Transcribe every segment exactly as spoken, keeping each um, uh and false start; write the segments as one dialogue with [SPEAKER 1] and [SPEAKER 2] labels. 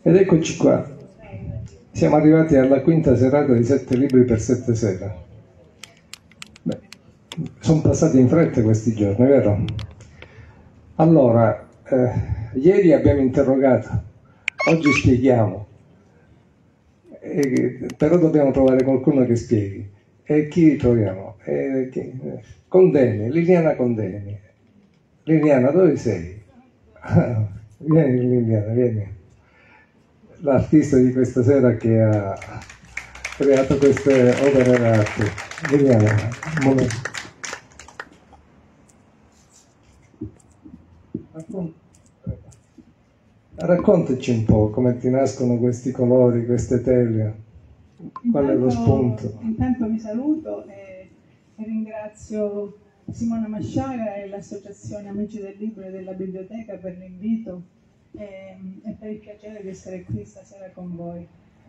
[SPEAKER 1] Ed eccoci qua, siamo arrivati alla quinta serata di Sette Libri per Sette Sere. Beh, sono passati in fretta questi giorni, vero? Allora, eh, ieri abbiamo interrogato, oggi spieghiamo, eh, però dobbiamo trovare qualcuno che spieghi. E chi ritroviamo? Eh, chi? Eh, Condeni, Liliana Condeni. Liliana, dove sei? Ah, vieni Liliana, vieni. L'artista di questa sera che ha creato queste opere d'arte. Liliana, un momento. Raccontaci un po' come ti nascono questi colori, queste tele, qual è lo spunto?
[SPEAKER 2] Intanto vi saluto e, e ringrazio Simona Masciaga e l'Associazione Amici del Libro e della Biblioteca per l'invito e, e per il piacere di essere qui stasera con voi.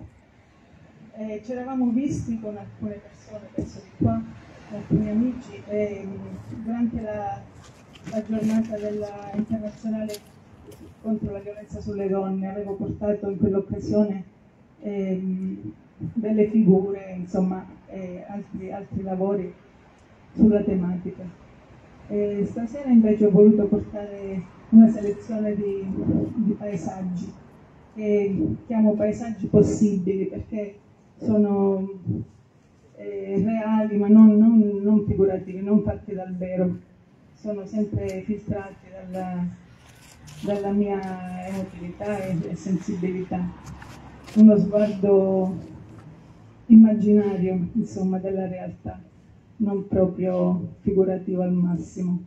[SPEAKER 2] E ci eravamo visti con alcune persone, penso di qua, alcuni amici, e durante la, la giornata della internazionale contro la violenza sulle donne avevo portato in quell'occasione ehm, delle figure, insomma, e altri, altri lavori sulla tematica. E stasera invece ho voluto portare una selezione di, di paesaggi che chiamo paesaggi possibili perché sono eh, reali ma non, non, non figurativi, non fatti dal vero, sono sempre filtrati dalla, dalla mia emotività e, e sensibilità, uno sguardo immaginario, insomma, della realtà, non proprio figurativo al massimo.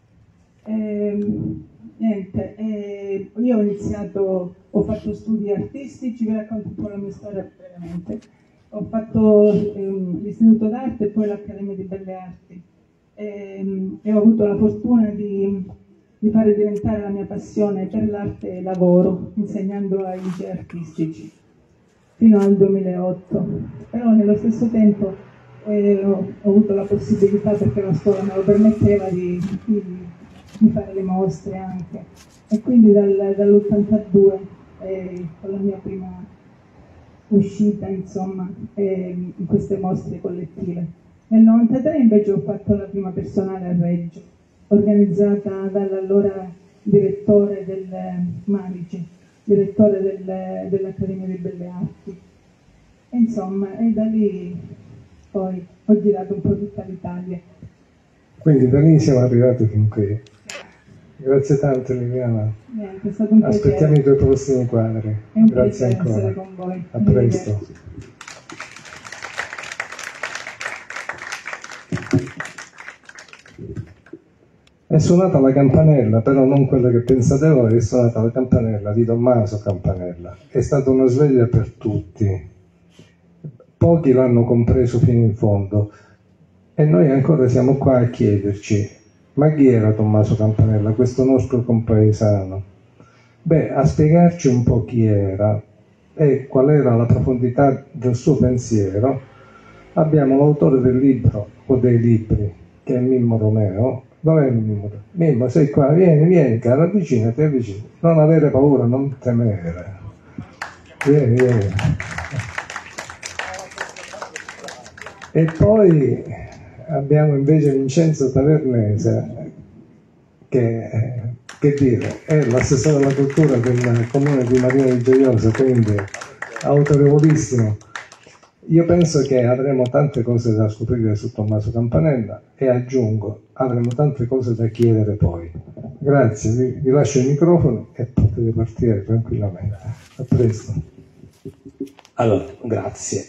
[SPEAKER 2] E, niente, e io ho iniziato, ho fatto studi artistici, vi racconto un po' la mia storia brevemente. Ho fatto ehm, l'Istituto d'Arte e poi l'Accademia di Belle Arti e, e ho avuto la fortuna di, di fare diventare la mia passione per l'arte lavoro, insegnando ai licei artistici fino al duemilaotto, però nello stesso tempo eh, ho, ho avuto la possibilità, perché la scuola me lo permetteva, di, di, di fare le mostre anche, e quindi dal, dall'ottantadue eh, con la mia prima uscita, insomma, eh, in queste mostre collettive. Nel novantatré invece ho fatto la prima personale a Reggio, organizzata dall'allora direttore del Marici, direttore del, dell'Accademia di Belle Arti. E insomma, e da lì poi ho girato un po' tutta l'Italia.
[SPEAKER 1] Quindi da lì siamo arrivati fin qui. Grazie tante Liliana.
[SPEAKER 2] Niente, è stato un
[SPEAKER 1] Aspettiamo
[SPEAKER 2] piacere.
[SPEAKER 1] i tuoi prossimi quadri.
[SPEAKER 2] È un
[SPEAKER 1] Grazie
[SPEAKER 2] piacere
[SPEAKER 1] ancora.
[SPEAKER 2] essere con voi.
[SPEAKER 1] A presto. È suonata la campanella, però non quella che pensate voi, è suonata la campanella di Tommaso Campanella. È stata una sveglia per tutti. Pochi l'hanno compreso fino in fondo e noi ancora siamo qua a chiederci: ma chi era Tommaso Campanella, questo nostro compaesano? Beh, a spiegarci un po' chi era e qual era la profondità del suo pensiero abbiamo l'autore del libro o dei libri, che è Mimmo Romeo. Dov'è Mimmo? Mimmo, sei qua? Vieni, vieni, caro, avvicinati, avvicinati. Non avere paura, non temere. Vieni, vieni. E poi abbiamo invece Vincenzo Tavernese, che, che dire, è l'assessore alla cultura del comune di Marina di Gioiosa, quindi autorevolissimo. Io penso che avremo tante cose da scoprire su Tommaso Campanella e aggiungo, avremo tante cose da chiedere poi. Grazie, vi, vi lascio il microfono e potete partire tranquillamente. A presto.
[SPEAKER 3] Allora, grazie.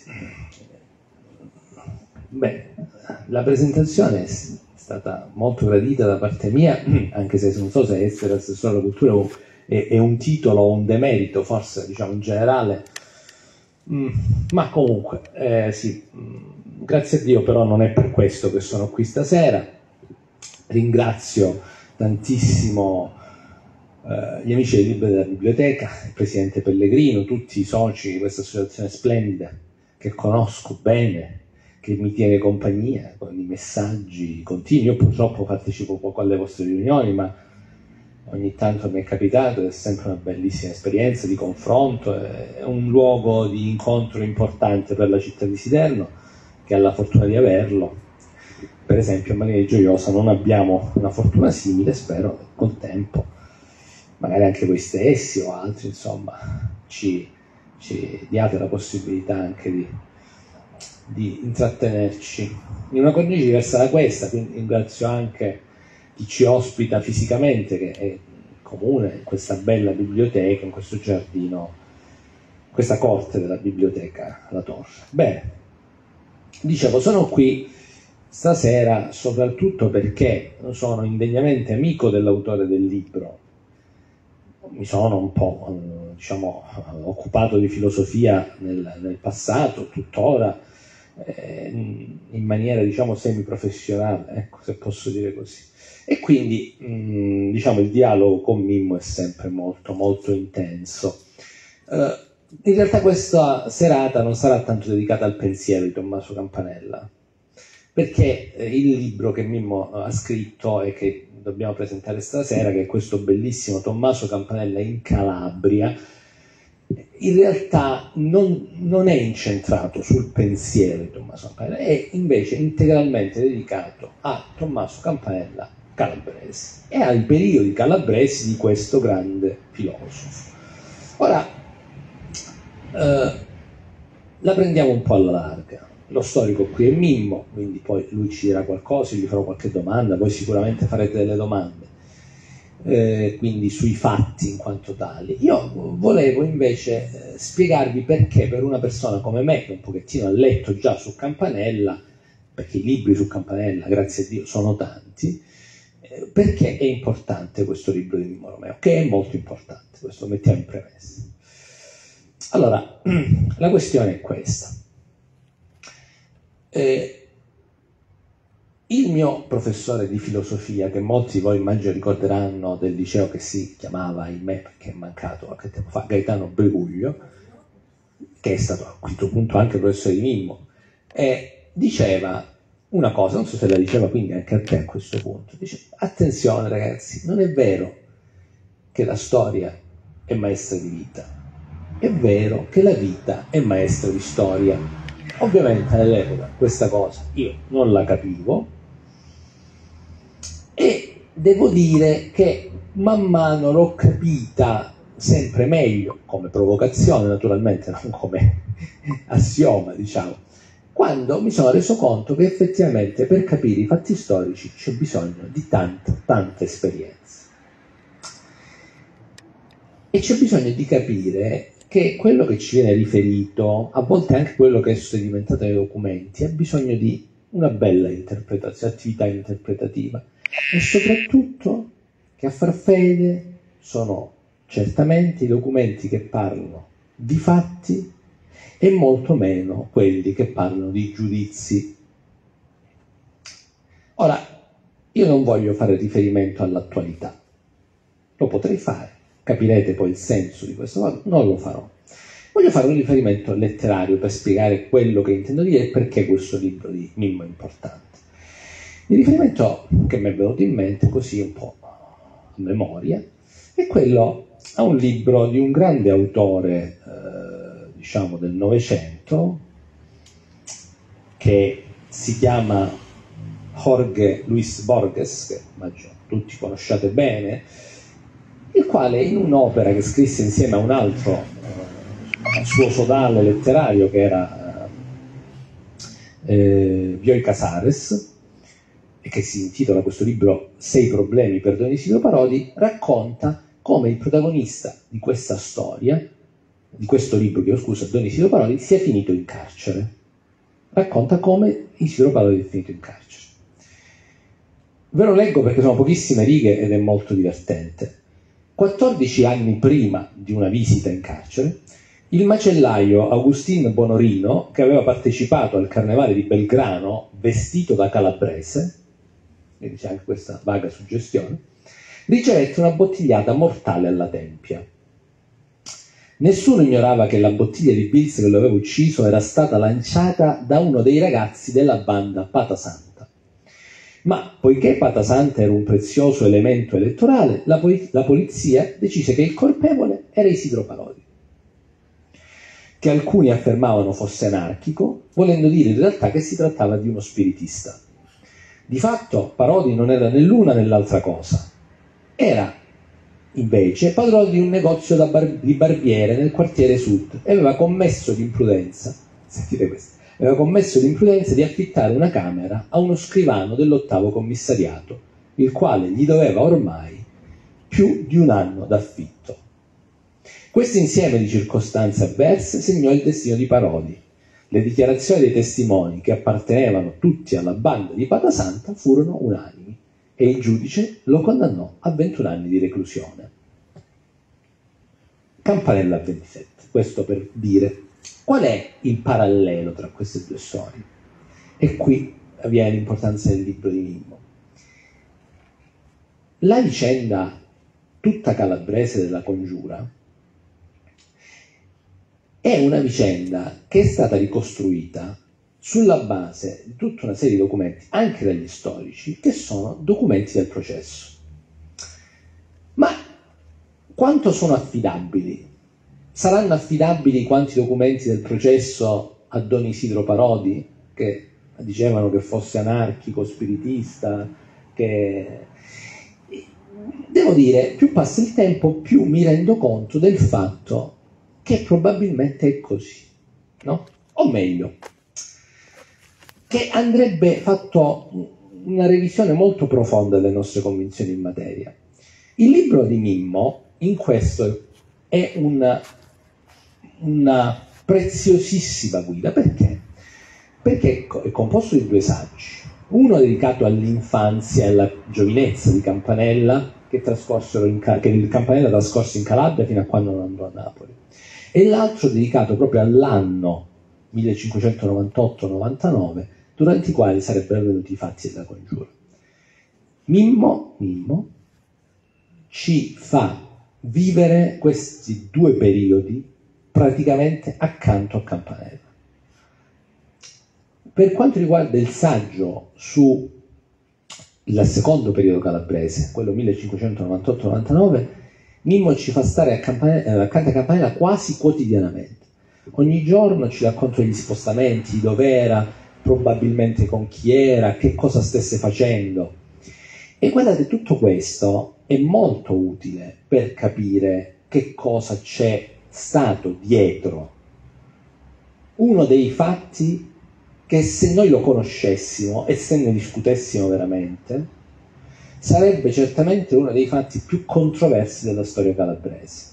[SPEAKER 3] Beh, la presentazione è stata molto gradita da parte mia, anche se non so se essere assessore alla cultura è, è un titolo o un demerito, forse diciamo in generale. Mm, ma comunque, eh, sì, mm, grazie a Dio, però non è per questo che sono qui stasera. Ringrazio tantissimo eh, gli amici dei libri della biblioteca, il presidente Pellegrino, tutti i soci di questa associazione splendida che conosco bene, che mi tiene compagnia con i messaggi continui. Io purtroppo partecipo poco alle vostre riunioni, ma ogni tanto mi è capitato ed è sempre una bellissima esperienza di confronto, è un luogo di incontro importante per la città di Siderno, che ha la fortuna di averlo. Per esempio a Marina di Gioiosa non abbiamo una fortuna simile, spero che col tempo, magari anche voi stessi o altri, insomma, ci, ci diate la possibilità anche di, di intrattenerci in una cornice diversa da questa. Quindi ringrazio anche chi ci ospita fisicamente, che è comune in questa bella biblioteca, in questo giardino, questa corte della biblioteca La Torre. Bene, dicevo, sono qui stasera soprattutto perché sono indegnamente amico dell'autore del libro. Mi sono un po', diciamo, occupato di filosofia nel, nel passato, tuttora, eh, in maniera, diciamo, semiprofessionale, ecco, se posso dire così. E quindi, mh, diciamo, il dialogo con Mimmo è sempre molto, molto intenso. Uh, in realtà questa serata non sarà tanto dedicata al pensiero di Tommaso Campanella, perché eh, il libro che Mimmo ha scritto e che dobbiamo presentare stasera, che è questo bellissimo Tommaso Campanella in Calabria, in realtà non, non è incentrato sul pensiero di Tommaso Campanella, è invece integralmente dedicato a Tommaso Campanella calabrese e ai periodi calabresi di questo grande filosofo. Ora, eh, la prendiamo un po' alla larga. Lo storico qui è Mimmo, quindi poi lui ci dirà qualcosa, gli farò qualche domanda, voi sicuramente farete delle domande, eh, quindi sui fatti in quanto tali. Io volevo invece eh, spiegarvi perché per una persona come me, che un pochettino ha letto già su Campanella, perché i libri su Campanella, grazie a Dio, sono tanti, eh, perché è importante questo libro di Mimmo Romeo, che è molto importante, questo lo mettiamo in premessa. Allora, la questione è questa. Eh, il mio professore di filosofia, che molti di voi immagino ricorderanno del liceo, che si chiamava, ahimè, perché è mancato qualche tempo fa, Gaetano Breguglio, che è stato a questo punto anche professore di Mimmo, e diceva una cosa, non so se la diceva quindi anche a te a questo punto, dice: attenzione ragazzi, non è vero che la storia è maestra di vita, è vero che la vita è maestra di storia. Ovviamente all'epoca questa cosa io non la capivo e devo dire che man mano l'ho capita sempre meglio, come provocazione naturalmente, non come assioma, diciamo, quando mi sono reso conto che effettivamente per capire i fatti storici c'è bisogno di tanta, tanta esperienza. E c'è bisogno di capire che quello che ci viene riferito, a volte anche quello che è sedimentato nei documenti, ha bisogno di una bella interpretazione, attività interpretativa, e soprattutto che a far fede sono certamente i documenti che parlano di fatti e molto meno quelli che parlano di giudizi. Ora, io non voglio fare riferimento all'attualità, lo potrei fare, capirete poi il senso di questo, ma non lo farò. Voglio fare un riferimento letterario per spiegare quello che intendo dire e perché questo libro di Mimmo è importante. Il riferimento che mi è venuto in mente, così un po' a memoria, è quello a un libro di un grande autore, eh, diciamo del Novecento, che si chiama Jorge Luis Borges, che immagino tutti conosciate bene, il quale in un'opera che scrisse insieme a un altro eh, suo sodale letterario, che era eh, Bioy Casares, e che si intitola questo libro Sei problemi per Don Isidro Parodi, racconta come il protagonista di questa storia, di questo libro, che io scusa, Don Isidro Parodi, sia finito in carcere. Racconta come Isidro Parodi è finito in carcere. Ve lo leggo perché sono pochissime righe ed è molto divertente. quattordici anni prima di una visita in carcere, il macellaio Agustin Bonorino, che aveva partecipato al carnevale di Belgrano vestito da calabrese, e c'è anche questa vaga suggestione, ricevette una bottigliata mortale alla tempia. Nessuno ignorava che la bottiglia di Bilz che lo aveva ucciso era stata lanciata da uno dei ragazzi della banda Pata Santa. Ma poiché Patasanta era un prezioso elemento elettorale, la, pol- la polizia decise che il colpevole era Isidro Parodi, che alcuni affermavano fosse anarchico, volendo dire in realtà che si trattava di uno spiritista. Di fatto Parodi non era né l'una né l'altra cosa. Era invece padrone di un negozio da bar- di barbiere nel quartiere sud e aveva commesso l'imprudenza, sentite questo, aveva commesso l'imprudenza di affittare una camera a uno scrivano dell'ottavo commissariato, il quale gli doveva ormai più di un anno d'affitto. Questo insieme di circostanze avverse segnò il destino di Parodi. Le dichiarazioni dei testimoni, che appartenevano tutti alla banda di Patasanta, furono unanimi e il giudice lo condannò a ventuno anni di reclusione. Campanella a ventisette, questo per dire qual è il parallelo tra queste due storie. E qui avviene l'importanza del libro di Mimmo. La vicenda tutta calabrese della congiura è una vicenda che è stata ricostruita sulla base di tutta una serie di documenti, anche dagli storici, che sono documenti del processo. Ma quanto sono affidabili? Saranno affidabili quanti documenti del processo a Don Isidro Parodi, che dicevano che fosse anarchico, spiritista, che... Devo dire, più passa il tempo, più mi rendo conto del fatto che probabilmente è così, no? O meglio, che andrebbe fatto una revisione molto profonda delle nostre convinzioni in materia. Il libro di Mimmo, in questo, è una, una preziosissima guida. Perché? Perché è composto di due saggi. Uno dedicato all'infanzia e alla giovinezza di Campanella, che, trascorsero in, che il Campanella trascorse in Calabria fino a quando non andò a Napoli. E l'altro dedicato proprio all'anno millecinquecentonovantotto novantanove, durante i quali sarebbero avvenuti i fatti della congiura. Mimmo, Mimmo ci fa vivere questi due periodi praticamente accanto a Campanella. Per quanto riguarda il saggio sul secondo periodo calabrese, quello millecinquecentonovantotto novantanove, Mimmo ci fa stare accanto a Campanella quasi quotidianamente. Ogni giorno ci racconta gli spostamenti, dove era, probabilmente con chi era, che cosa stesse facendo. E guardate, tutto questo è molto utile per capire che cosa c'è stato dietro uno dei fatti che, se noi lo conoscessimo e se ne discutessimo veramente, sarebbe certamente uno dei fatti più controversi della storia calabrese.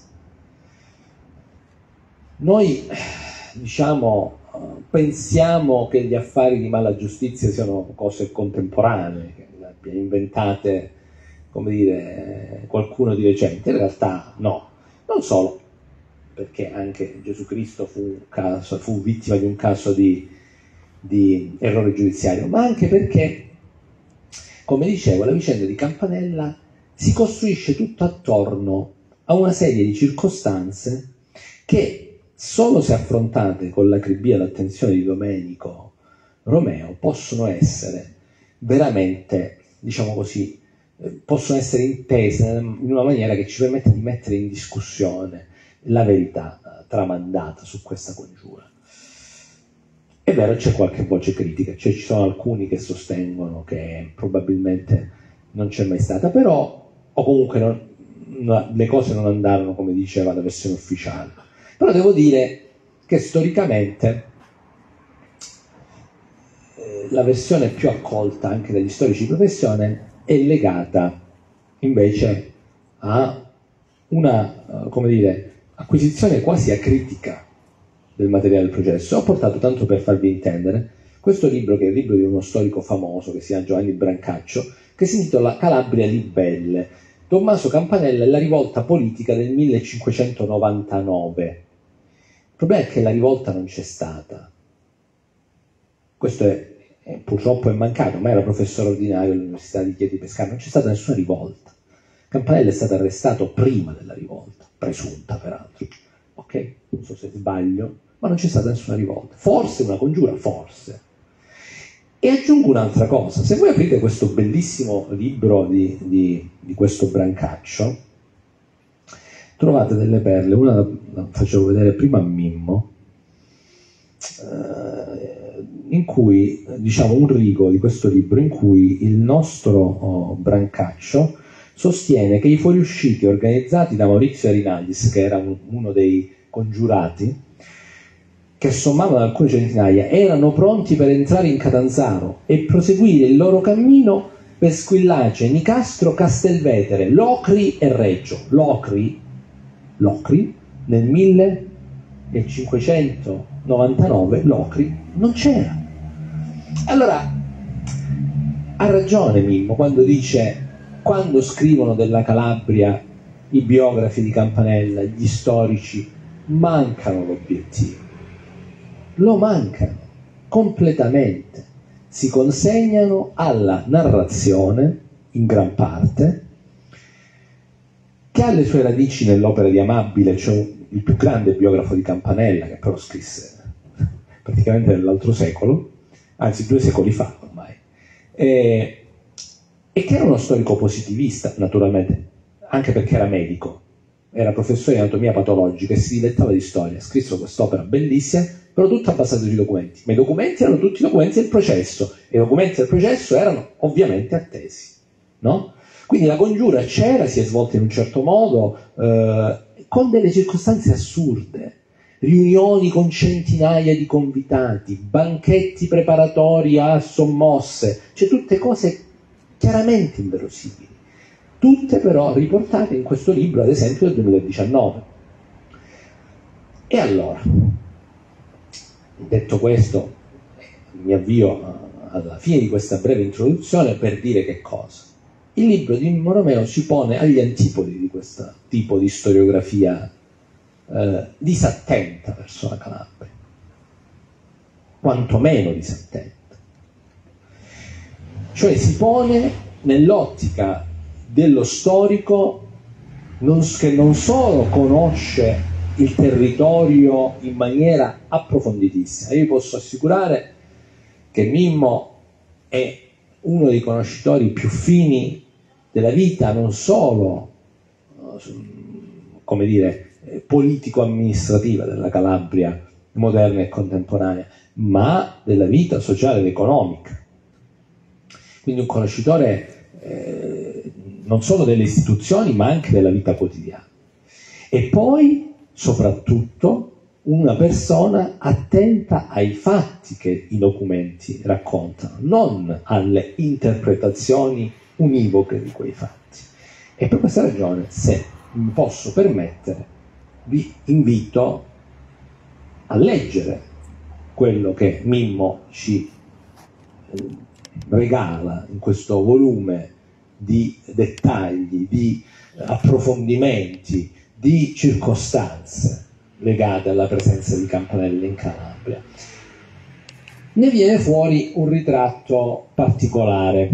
[SPEAKER 3] Noi, diciamo, pensiamo che gli affari di Malagiustizia siano cose contemporanee, che le abbia inventate, come dire, qualcuno di recente. In realtà no, non solo, perché anche Gesù Cristo fu, caso, fu vittima di un caso di, di errore giudiziario, ma anche perché, come dicevo, la vicenda di Campanella si costruisce tutto attorno a una serie di circostanze che, solo se affrontate con l'acribia e l'attenzione di Domenico Romeo, possono essere veramente, diciamo così, possono essere intese in una maniera che ci permette di mettere in discussione la verità tramandata su questa congiura. È vero, c'è qualche voce critica, cioè ci sono alcuni che sostengono che probabilmente non c'è mai stata, però, o comunque non, no, le cose non andarono come diceva la versione ufficiale. Però devo dire che storicamente eh, la versione più accolta anche dagli storici di professione è legata invece a una, uh, come dire, acquisizione quasi acritica del materiale del processo. Ho portato, tanto per farvi intendere, questo libro, che è il libro di uno storico famoso che si chiama Giovanni Brancaccio, che si intitola Calabria Libelle, Tommaso Campanella e la rivolta politica del millecinquecentonovantanove. Il problema è che la rivolta non c'è stata. Questo è, è, purtroppo è mancato, ma era professore ordinario all'Università di Chieti Pescara, non c'è stata nessuna rivolta. Campanella è stato arrestato prima della rivolta, presunta peraltro. Ok? Non so se sbaglio, ma non c'è stata nessuna rivolta. Forse una congiura, forse. E aggiungo un'altra cosa: se voi aprite questo bellissimo libro di, di, di questo Brancaccio, trovate delle perle. Una la, la facevo vedere prima a Mimmo, eh, in cui, diciamo, un rigo di questo libro in cui il nostro oh, Brancaccio sostiene che i fuoriusciti organizzati da Maurizio Arinaldis, che era un, uno dei congiurati, che sommavano alcune centinaia, erano pronti per entrare in Catanzaro e proseguire il loro cammino per Squillace, Nicastro, Castelvetere, Locri e Reggio. Locri, Locri nel millecinquecentonovantanove Locri non c'era. Allora, ha ragione Mimmo quando dice: quando scrivono della Calabria i biografi di Campanella, gli storici, mancano l'obiettivo. Lo mancano completamente, si consegnano alla narrazione in gran parte, che ha le sue radici nell'opera di Amabile, cioè il più grande biografo di Campanella, che però scrisse praticamente nell'altro secolo, anzi due secoli fa ormai, e, e che era uno storico positivista, naturalmente, anche perché era medico, era professore di anatomia patologica e si dilettava di storia. Scrisse quest'opera bellissima, però tutta basata sui documenti, ma i documenti erano tutti i documenti del processo, e i documenti del processo erano ovviamente attesi, no? Quindi la congiura c'era, si è svolta in un certo modo, eh, con delle circostanze assurde, riunioni con centinaia di convitati, banchetti preparatori a sommosse, cioè tutte cose chiaramente inverosimili, tutte però riportate in questo libro, ad esempio del duemiladiciannove. E allora, detto questo, mi avvio alla fine di questa breve introduzione per dire che cosa. Il libro di Mimmo Romeo si pone agli antipodi di questo tipo di storiografia eh, disattenta verso la Calabria, quantomeno disattenta. Cioè si pone nell'ottica dello storico non, che non solo conosce il territorio in maniera approfonditissima. Io vi posso assicurare che Mimmo è uno dei conoscitori più fini della vita, non solo, come dire, politico-amministrativa della Calabria moderna e contemporanea, ma della vita sociale ed economica. Quindi un conoscitore eh, non solo delle istituzioni, ma anche della vita quotidiana. E poi, soprattutto, una persona attenta ai fatti che i documenti raccontano, non alle interpretazioni univoche di quei fatti. E per questa ragione, se mi posso permettere, vi invito a leggere quello che Mimmo ci regala in questo volume di dettagli, di approfondimenti, di circostanze legate alla presenza di Campanella in Calabria. Ne viene fuori un ritratto particolare.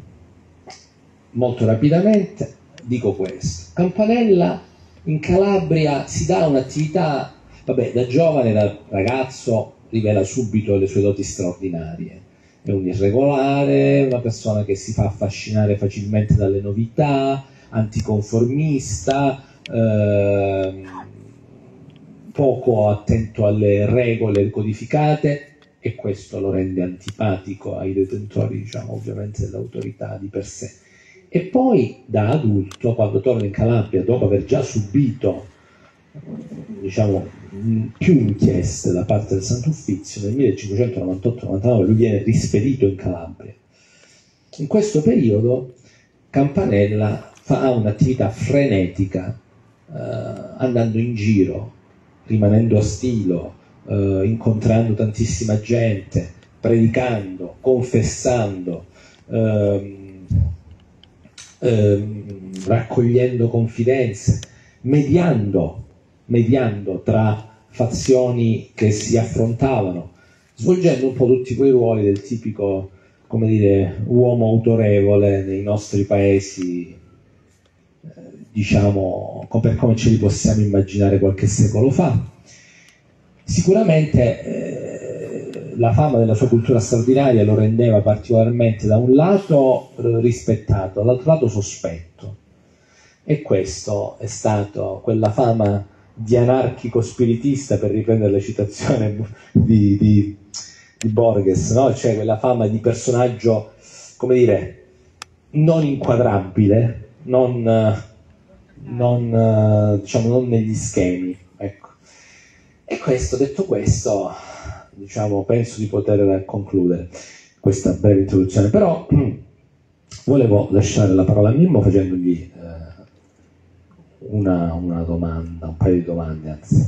[SPEAKER 3] Molto rapidamente dico questo: Campanella in Calabria si dà un'attività, vabbè, da giovane, da ragazzo rivela subito le sue doti straordinarie. È un irregolare, una persona che si fa affascinare facilmente dalle novità, anticonformista, ehm, poco attento alle regole codificate, e questo lo rende antipatico ai detentori, diciamo, ovviamente dell'autorità di per sé. E poi da adulto, quando torna in Calabria, dopo aver già subito, diciamo, più inchieste da parte del Sant'Uffizio, nel millecinquecentonovantotto novantanove lui viene rispedito in Calabria. In questo periodo Campanella fa un'attività frenetica, eh, andando in giro, rimanendo a Stilo, eh, incontrando tantissima gente, predicando, confessando, ehm, ehm, raccogliendo confidenze, mediando, mediando tra fazioni che si affrontavano, svolgendo un po' tutti quei ruoli del tipico, come dire, uomo autorevole nei nostri paesi, eh, diciamo, per come ce li possiamo immaginare qualche secolo fa. Sicuramente eh, la fama della sua cultura straordinaria lo rendeva particolarmente da un lato rispettato, dall'altro lato sospetto. E questo è stato quella fama di anarchico spiritista, per riprendere la citazione di, di, di Borges, no? Cioè quella fama di personaggio, come dire, non inquadrabile, non, non, diciamo, non negli schemi, ecco. E questo, detto questo, diciamo, penso di poter concludere questa breve introduzione, però volevo lasciare la parola a Mimmo facendogli Una, una domanda, un paio di domande, anzi,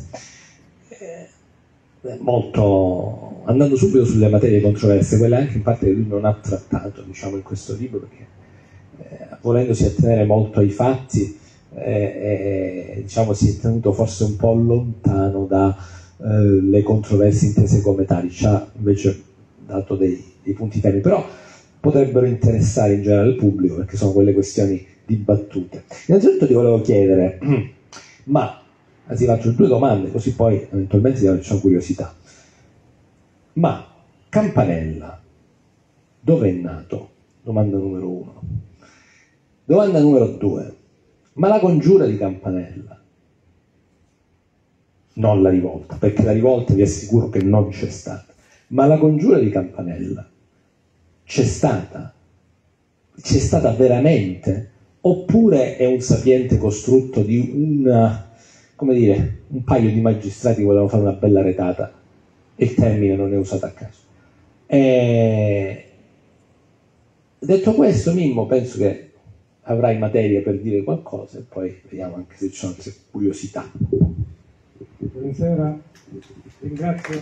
[SPEAKER 3] eh, molto, andando subito sulle materie controverse, quelle anche in parte che lui non ha trattato, diciamo, in questo libro, perché eh, volendosi attenere molto ai fatti, eh, eh, diciamo, si è tenuto forse un po' lontano dalle eh, controversie intese come tali, ci ha invece dato dei, dei punti fermi, però potrebbero interessare in generale il pubblico, perché sono quelle questioni dibattute. Innanzitutto ti volevo chiedere, ma, anzi faccio due domande, così poi eventualmente ti faccio curiosità. Ma Campanella, dove è nato? Domanda numero uno. Domanda numero due. Ma la congiura di Campanella, non la rivolta, perché la rivolta vi assicuro che non c'è stata, ma la congiura di Campanella c'è stata? C'è stata veramente? Oppure è un sapiente costrutto di una, come dire, un paio di magistrati che volevano fare una bella retata e il termine non è usato a caso? E... detto questo, Mimmo, penso che avrai materia per dire qualcosa e poi vediamo anche se ci sono altre curiosità.
[SPEAKER 4] Buonasera, ringrazio.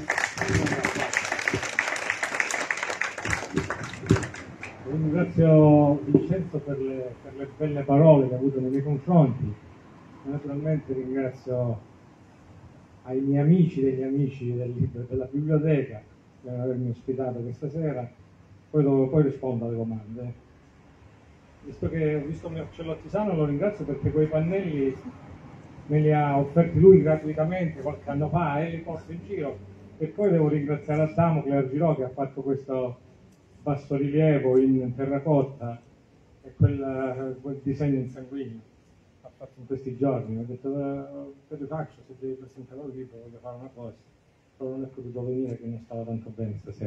[SPEAKER 4] Ringrazio Vincenzo per le, per le belle parole che ha avuto nei miei confronti. Naturalmente ringrazio ai miei amici degli amici del libro della biblioteca per avermi ospitato questa sera. Poi, lo, poi rispondo alle domande. Visto che ho visto il mio Celottisano, lo ringrazio perché quei pannelli me li ha offerti lui gratuitamente qualche anno fa e li porto in giro. E poi devo ringraziare a Damocle Argirò che ha fatto questo bassorilievo in terracotta e quel, quel disegno in sanguigno ha fatto in questi giorni. Mi ha detto te li faccio, se devi presentare un libro voglio fare una cosa, però non è potuto venire che non stava tanto bene stasera.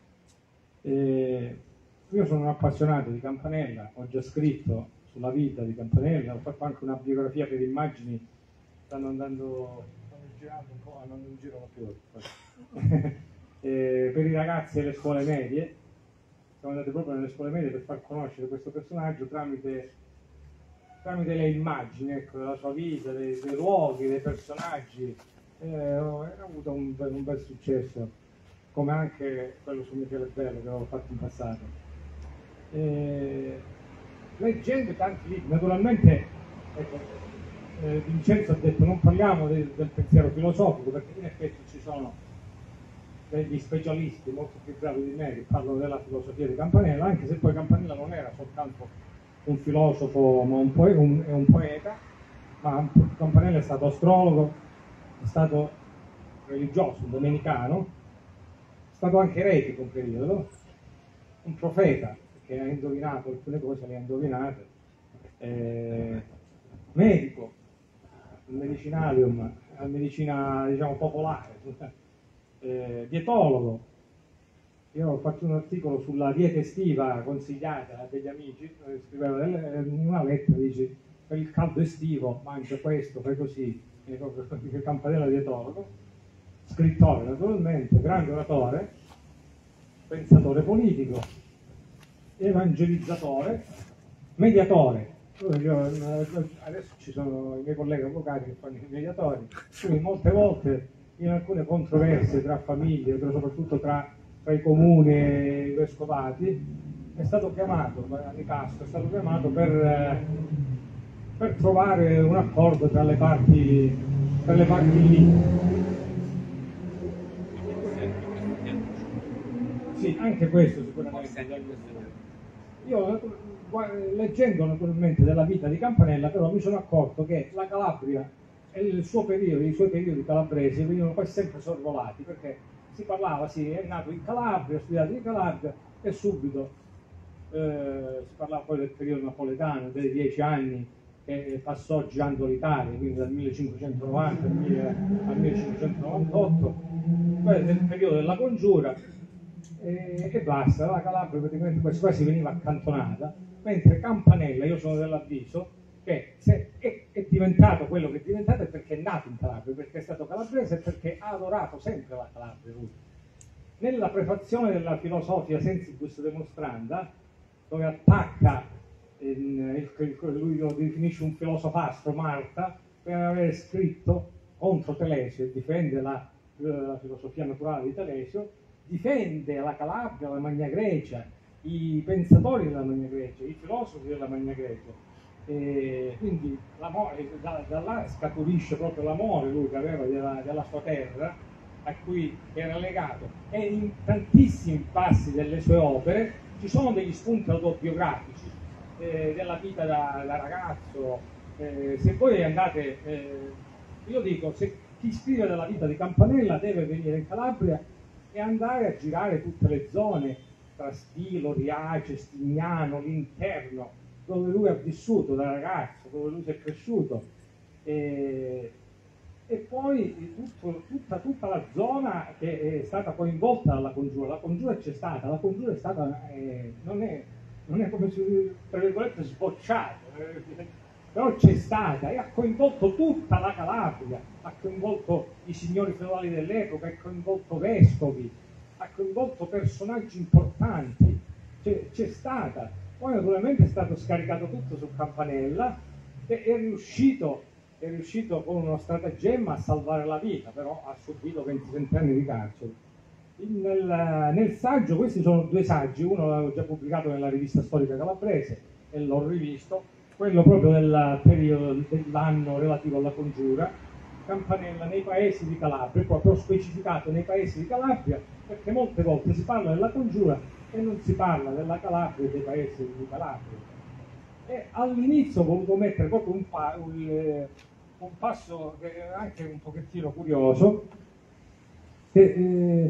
[SPEAKER 4] E io sono un appassionato di Campanella, ho già scritto sulla vita di Campanella, ho fatto anche una biografia per Immagini, stanno andando, stanno girando un po', andando in giro più e per i ragazzi e le scuole medie. Siamo andati proprio nelle scuole medie per far conoscere questo personaggio tramite, tramite le immagini, ecco, della sua vita, dei, dei luoghi, dei personaggi. Eh, ha avuto un, un bel successo, come anche quello su Michele Bello che avevo fatto in passato. Eh, leggendo tanti libri, naturalmente, ecco, eh, Vincenzo ha detto non parliamo del, del pensiero filosofico, perché in effetti ci sono degli specialisti molto più bravi di me che parlano della filosofia di Campanella, anche se poi Campanella non era soltanto un filosofo ma un, poe- un, un poeta, ma Campanella è stato astrologo, è stato religioso, un domenicano, è stato anche eretico un periodo, un profeta che ha indovinato alcune cose, le ha indovinate, eh, medico, il medicinalium, la medicina diciamo popolare, Eh, dietologo. Io ho fatto un articolo sulla dieta estiva consigliata degli amici, scrivevo in una lettera, dici per il caldo estivo mangia questo, fai così, il Campanella dietologo, scrittore naturalmente, grande oratore, pensatore politico, evangelizzatore, mediatore. Io, adesso ci sono i miei colleghi avvocati che fanno i mediatori, quindi molte volte in alcune controversie tra famiglie, soprattutto tra, tra i comuni e i vescovati, è stato chiamato, di Castro, è stato chiamato per, per trovare un accordo tra le parti, tra le parti lì. Sì, anche questo sicuramente. Io leggendo naturalmente della vita di Campanella, però mi sono accorto che la Calabria e il suo periodo, i suoi periodi calabresi venivano poi sempre sorvolati, perché si parlava, sì, è nato in Calabria, ha studiato in Calabria e subito eh, si parlava poi del periodo napoletano, dei dieci anni che passò girando l'Italia, quindi dal millecinquecentonovanta al millecinquecentonovantotto, poi del periodo della congiura, e, e basta. La Calabria praticamente quasi quasi veniva accantonata, mentre Campanella, io sono dell'avviso che se è, è diventato quello che è diventato è perché è nato in Calabria, perché è stato calabrese e perché ha adorato sempre la Calabria lui. Nella prefazione della Filosofia Sensibus Demonstranda, dove attacca il, il, lui lo definisce un filosofastro, Marta, per aver scritto contro Telesio e difende la, la filosofia naturale di Telesio, difende la Calabria, la Magna Grecia, i pensatori della Magna Grecia, i filosofi della Magna Grecia. E quindi da, da là scaturisce proprio l'amore lui che aveva della, della sua terra, a cui era legato, e in tantissimi passi delle sue opere ci sono degli spunti autobiografici eh, della vita da, da ragazzo. Eh, se voi andate, eh, io dico, se chi scrive della vita di Campanella deve venire in Calabria e andare a girare tutte le zone tra Stilo, Riace, Stignano, l'interno, dove lui ha vissuto da ragazzo, dove lui si è cresciuto, e, e poi tutto, tutta, tutta la zona che è stata coinvolta dalla congiura. La congiura c'è stata, la congiura è stata, eh, non, è, non è come se, tra virgolette, sbocciata, eh, però c'è stata e ha coinvolto tutta la Calabria, ha coinvolto i signori feudali dell'epoca, ha coinvolto vescovi, ha coinvolto personaggi importanti, c'è, c'è stata. Poi naturalmente è stato scaricato tutto su Campanella e è riuscito, è riuscito con uno stratagemma a salvare la vita, però ha subito ventisette anni di carcere. Nel, nel saggio, questi sono due saggi, uno l'avevo già pubblicato nella rivista storica calabrese e l'ho rivisto, quello proprio del periodo dell'anno relativo alla congiura, Campanella nei paesi di Calabria, proprio specificato nei paesi di Calabria, perché molte volte si parla della congiura e non si parla della Calabria e dei paesi di Calabria. E all'inizio ho voluto mettere proprio un, pa un, un passo che è anche un pochettino curioso, che eh,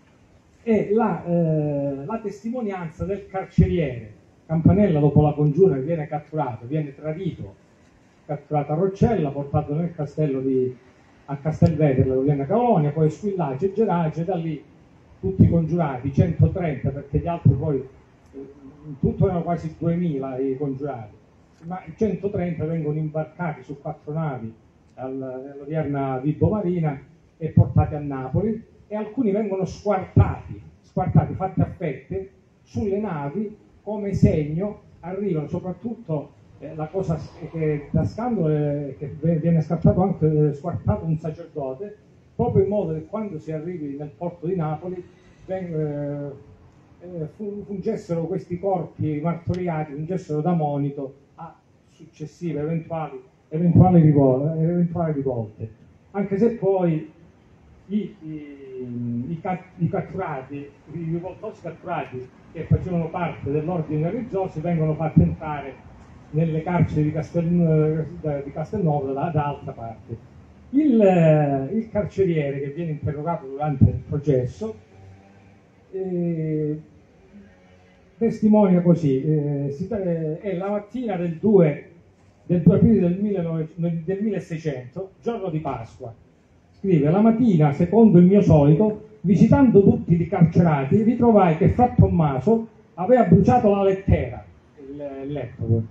[SPEAKER 4] è la, eh, la testimonianza del carceriere. Campanella dopo la congiura viene catturato, viene tradito, catturato a Roccella, portato nel castello di, a Castelvetere, dove viene a Colonia, poi Squillace e Gerace, e da lì tutti congiurati, centotrenta, perché gli altri poi, in tutto erano quasi duemila i congiurati, ma i centotrenta vengono imbarcati su quattro navi nell'odierna Vibo Marina e portati a Napoli, e alcuni vengono squartati, squartati, fatti a fette sulle navi come segno. Arrivano soprattutto, eh, la cosa che da scandalo è che viene scartato anche, eh, squartato un sacerdote, proprio in modo che quando si arrivi nel porto di Napoli veng, eh, fungessero questi corpi martoriati, fungessero da monito a successive eventuali, eventuali, rivolte, eventuali rivolte. Anche se poi i, i, i, i catturati, i rivoltosi catturati che facevano parte dell'ordine religioso vengono fatti entrare nelle carceri di, Castel, di Castelnuovo da, da altra parte. Il, il carceriere che viene interrogato durante il processo eh, testimonia così, eh, si, eh, è la mattina del due, del due aprile del, millenovecento, del milleseicento, giorno di Pasqua. Scrive: la mattina, secondo il mio solito, visitando tutti i carcerati, ritrovai che Fra Tommaso aveva bruciato la lettera, il, il letto,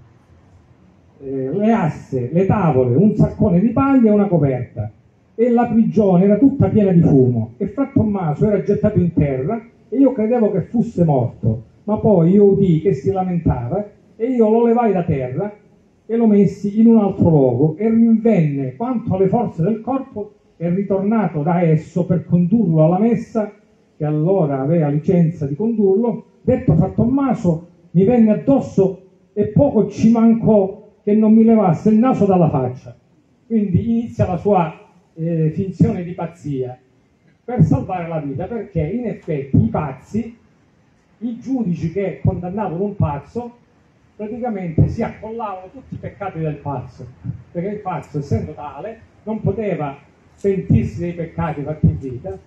[SPEAKER 4] le asse, le tavole, un saccone di paglia e una coperta, e la prigione era tutta piena di fumo, e Fra Tommaso era gettato in terra e io credevo che fosse morto, ma poi io udii che si lamentava e io lo levai da terra e lo messi in un altro luogo, e rinvenne quanto alle forze del corpo e ritornato da esso per condurlo alla messa, che allora aveva licenza di condurlo. Detto Fra Tommaso mi venne addosso e poco ci mancò che non mi levasse il naso dalla faccia. Quindi inizia la sua eh, finzione di pazzia per salvare la vita, perché in effetti i pazzi, i giudici che condannavano un pazzo, praticamente si accollavano tutti i peccati del pazzo, perché il pazzo, essendo tale, non poteva pentirsi dei peccati fatti in vita,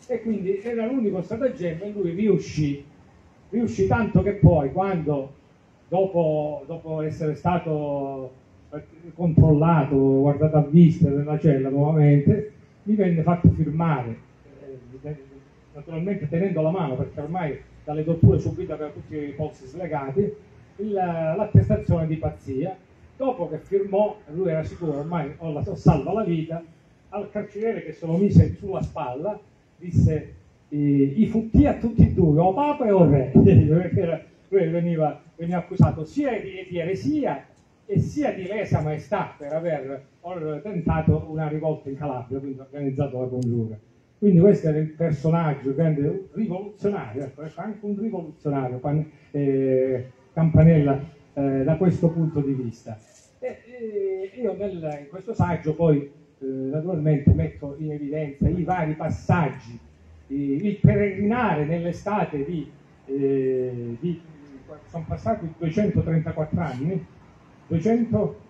[SPEAKER 4] e quindi era l'unico stratagemma e lui riuscì, riuscì tanto che poi quando, dopo, dopo essere stato controllato, guardato a vista nella cella nuovamente, mi venne fatto firmare, eh, naturalmente tenendo la mano perché ormai dalle torture subite aveva tutti i polsi slegati, l'attestazione di pazzia. Dopo che firmò, lui era sicuro, ormai ho la, salva la vita, al carceriere che se lo mise sulla spalla disse i, i futti a tutti e due, o papa e o re, perché lui veniva, veniva accusato sia di, di eresia e sia di lesa maestà per aver tentato una rivolta in Calabria, quindi organizzato la congiura. Quindi questo era il personaggio grande rivoluzionario, ecco, anche un rivoluzionario, pan, eh, Campanella, eh, da questo punto di vista. E, e io nel, in questo saggio poi eh, naturalmente metto in evidenza i vari passaggi, i, il peregrinare nell'estate di, eh, di sono passati duecentotrentaquattro anni, duecento,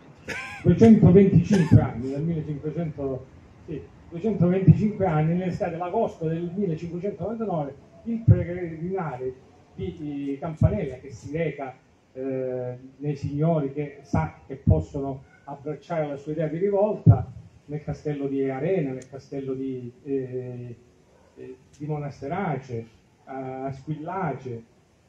[SPEAKER 4] duecentoventicinque anni, dal millecinquecento, sì, duecentoventicinque anni, nell'estate dell'agosto del millecinquecentonovantanove, il peregrinare di, di Campanella che si reca eh, nei signori che sa che possono abbracciare la sua idea di rivolta, nel castello di Arena, nel castello di, eh, eh, di Monasterace, a Squillace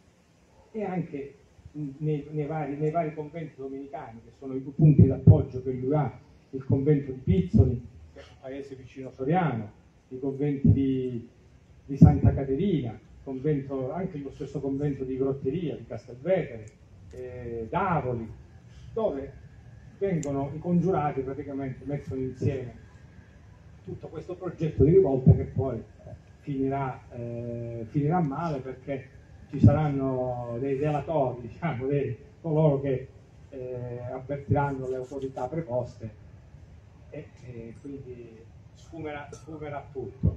[SPEAKER 4] e anche nei, nei, vari, nei vari conventi domenicani che sono i punti d'appoggio che lui ha, il convento di Pizzoli, che è un paese vicino Soriano, i conventi di, di Santa Caterina, convento, anche lo stesso convento di Grotteria, di Castelvetere, eh, d'Avoli, dove vengono i congiurati, praticamente mettono insieme tutto questo progetto di rivolta che poi finirà, eh, finirà male perché ci saranno dei delatori, diciamo, dei coloro che eh, avvertiranno le autorità preposte e, e quindi sfumerà, sfumerà tutto.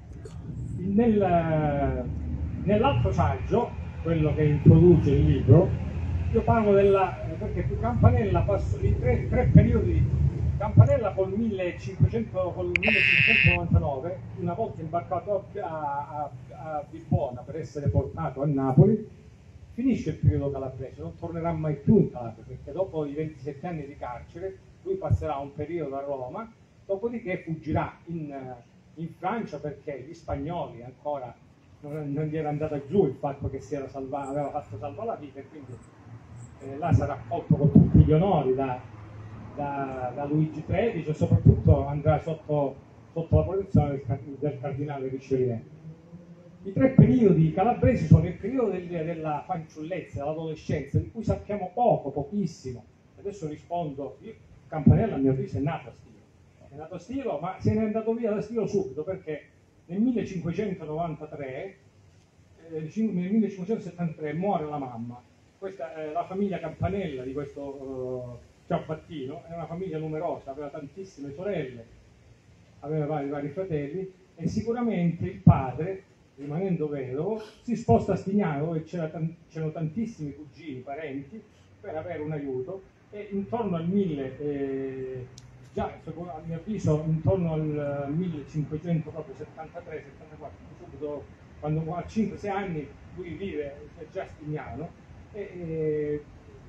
[SPEAKER 4] Nel, nell'altro saggio, quello che introduce il libro, io parlo della, perché Campanella passò i tre, tre periodi. Campanella col millecinquecento, col millecinquecentonovantanove, una volta imbarcato a, a, a Bibbona per essere portato a Napoli, finisce il periodo calabrese, non tornerà mai più in Calabria, perché dopo i ventisette anni di carcere lui passerà un periodo a Roma, dopodiché fuggirà in, in Francia perché gli spagnoli ancora non, non gli era andato giù il fatto che si era salvato, aveva fatto salvare la vita, e quindi eh, là sarà accolto con tutti gli onori da Da, da Luigi tredici e soprattutto andrà sotto, sotto la protezione del, del cardinale Richelieu. I tre periodi calabresi sono il periodo del, della fanciullezza, dell'adolescenza, di cui sappiamo poco, pochissimo. Adesso rispondo, io, Campanella a mio avviso è nato a Stilo, è nato a Stilo, ma se n'è andato via da Stilo subito perché nel millecinquecentonovantatré, eh, nel millecinquecentosettantatré muore la mamma. Questa è la famiglia Campanella di questo... Uh, Ciabattino, era una famiglia numerosa, aveva tantissime sorelle, aveva vari, vari fratelli e sicuramente il padre, rimanendo vedovo, si sposta a Stignano dove c'erano tantissimi cugini, parenti, per avere un aiuto e intorno al mille, eh, già a mio avviso intorno al millecinquecentosettantatré settantaquattro, subito quando ha cinque sei anni lui vive già a Stignano e, e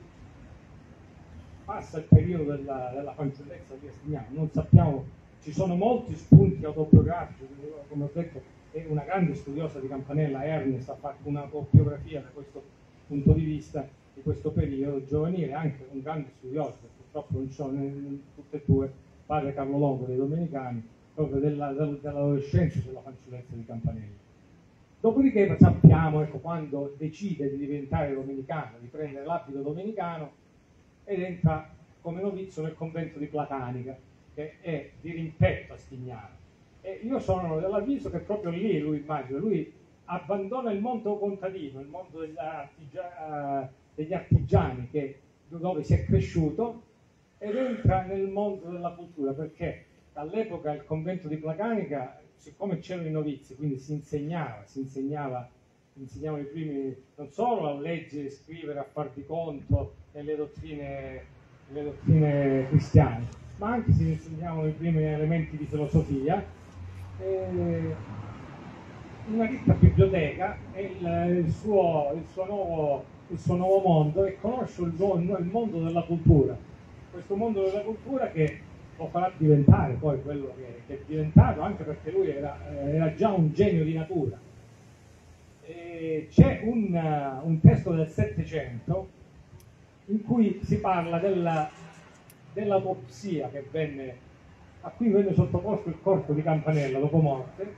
[SPEAKER 4] passa il periodo della, della fanciullezza di Stignano, non sappiamo, ci sono molti spunti autobiografici, come ho detto è una grande studiosa di Campanella, Ernest ha fatto un'autobiografia da questo punto di vista, di questo periodo giovanile, anche un grande studioso, purtroppo non ci sono tutte e due, padre Carlo Longo dei Domenicani, proprio della, dell'adolescenza e della fanciullezza di Campanella. Dopodiché sappiamo, ecco, quando decide di diventare domenicano, di prendere l'abito domenicano, ed entra come novizio nel convento di Platanica, che è di rimpetto a Stignano. E io sono dell'avviso che proprio lì lui immagina, lui abbandona il mondo contadino, il mondo degli, artigia, degli artigiani che, dove si è cresciuto, ed entra nel mondo della cultura, perché all'epoca il convento di Platanica, siccome c'erano i novizi, quindi si insegnava, si insegnava insegnavano i primi non solo a leggere, a scrivere, a far di conto nelle dottrine, nelle dottrine cristiane, ma anche si insegnavano i primi elementi di filosofia e, una ricca biblioteca e il, il, suo, il, suo nuovo, il suo nuovo mondo, e conosce il, il mondo della cultura, questo mondo della cultura che lo farà diventare poi quello che, che è diventato, anche perché lui era, era già un genio di natura. C'è un, un testo del Settecento in cui si parla della, dell'autopsia che venne, a cui venne sottoposto il corpo di Campanella dopo morte,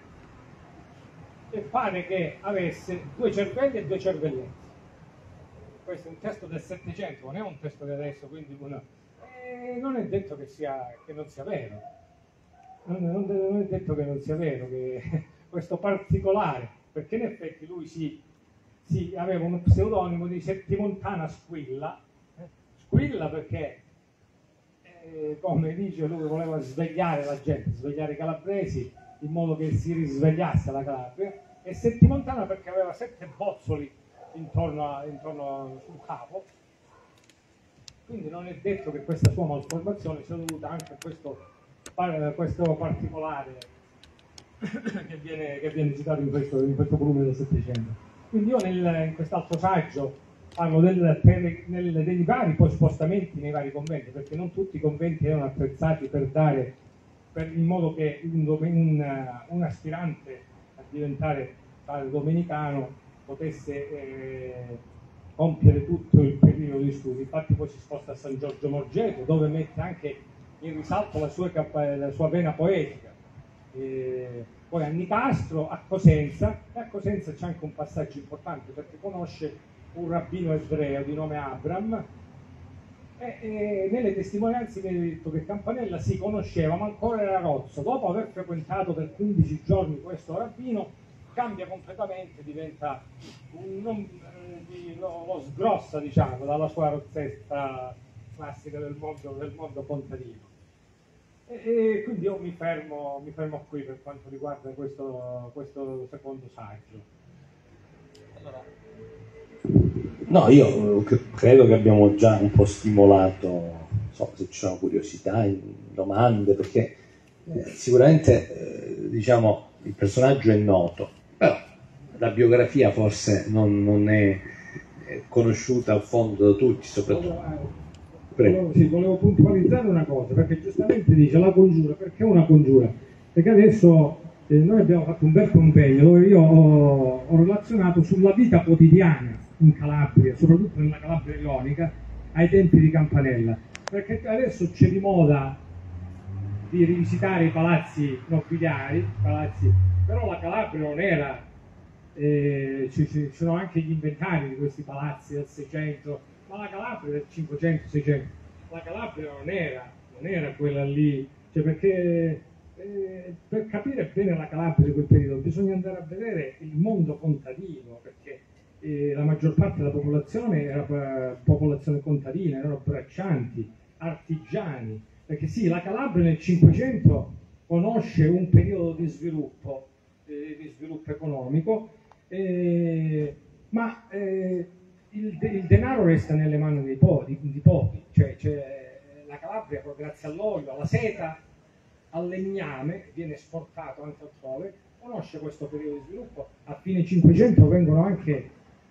[SPEAKER 4] e pare che avesse due cervelli e due cervelletti. Questo è un testo del Settecento, non è un testo di adesso, quindi una, eh, non è detto che, sia, che non sia vero, non, non, non è detto che non sia vero, che questo particolare, perché in effetti lui si, si aveva uno pseudonimo di Settimontana Squilla, eh? Squilla perché, eh, come dice lui, voleva svegliare la gente, svegliare i calabresi, in modo che si risvegliasse la Calabria, e Settimontana perché aveva sette bozzoli intorno, a, intorno sul capo. Quindi non è detto che questa sua malformazione sia dovuta anche a questo, questo particolare che viene, che viene citato in questo, in questo volume del Settecento. Quindi io nel, in quest'altro saggio parlo del, per, nel, dei vari poi spostamenti nei vari conventi, perché non tutti i conventi erano attrezzati per dare, per, in modo che un, un, un aspirante a diventare padre domenicano potesse eh, compiere tutto il periodo di studi. Infatti poi si sposta a San Giorgio Morgeto, dove mette anche in risalto la sua, la sua vena poetica. E poi a Nicastro, a Cosenza, e a Cosenza c'è anche un passaggio importante perché conosce un rabbino ebreo di nome Abram, e, e nelle testimonianze viene detto che Campanella si conosceva ma ancora era rozzo. Dopo aver frequentato per quindici giorni questo rabbino cambia completamente, diventa un, non, eh, di, lo, lo sgrossa, diciamo, dalla sua rozzetta classica del mondo, del mondo contadino. E, e quindi io mi fermo, mi fermo qui per quanto riguarda questo, questo secondo saggio. Allora.
[SPEAKER 3] No, io credo che abbiamo già un po' stimolato, non so se ci sono curiosità, domande, perché eh, sicuramente eh, diciamo il personaggio è noto, però la biografia forse non, non è conosciuta a fondo da tutti, soprattutto.
[SPEAKER 4] Volevo, sì, volevo puntualizzare una cosa, perché giustamente dice la congiura. Perché una congiura? Perché adesso eh, noi abbiamo fatto un bel convegno dove io ho, ho relazionato sulla vita quotidiana in Calabria, soprattutto nella Calabria ionica, ai tempi di Campanella, perché adesso c'è di moda di rivisitare i palazzi nobiliari, palazzi, però la Calabria non era, eh, ci, ci sono anche gli inventari di questi palazzi del Seicento, ma la Calabria del Cinquecento Seicento, la Calabria non era, non era quella lì, cioè perché eh, per capire bene la Calabria di quel periodo bisogna andare a vedere il mondo contadino, perché eh, la maggior parte della popolazione era eh, popolazione contadina, erano braccianti, artigiani, perché sì, la Calabria nel Cinquecento conosce un periodo di sviluppo, eh, di sviluppo economico, eh, ma eh, il, il denaro resta nelle mani dei po di, di pochi, cioè, cioè la Calabria, grazie all'olio, alla seta, al legname, viene esportato anche altrove, conosce questo periodo di sviluppo. A fine Cinquecento vengono anche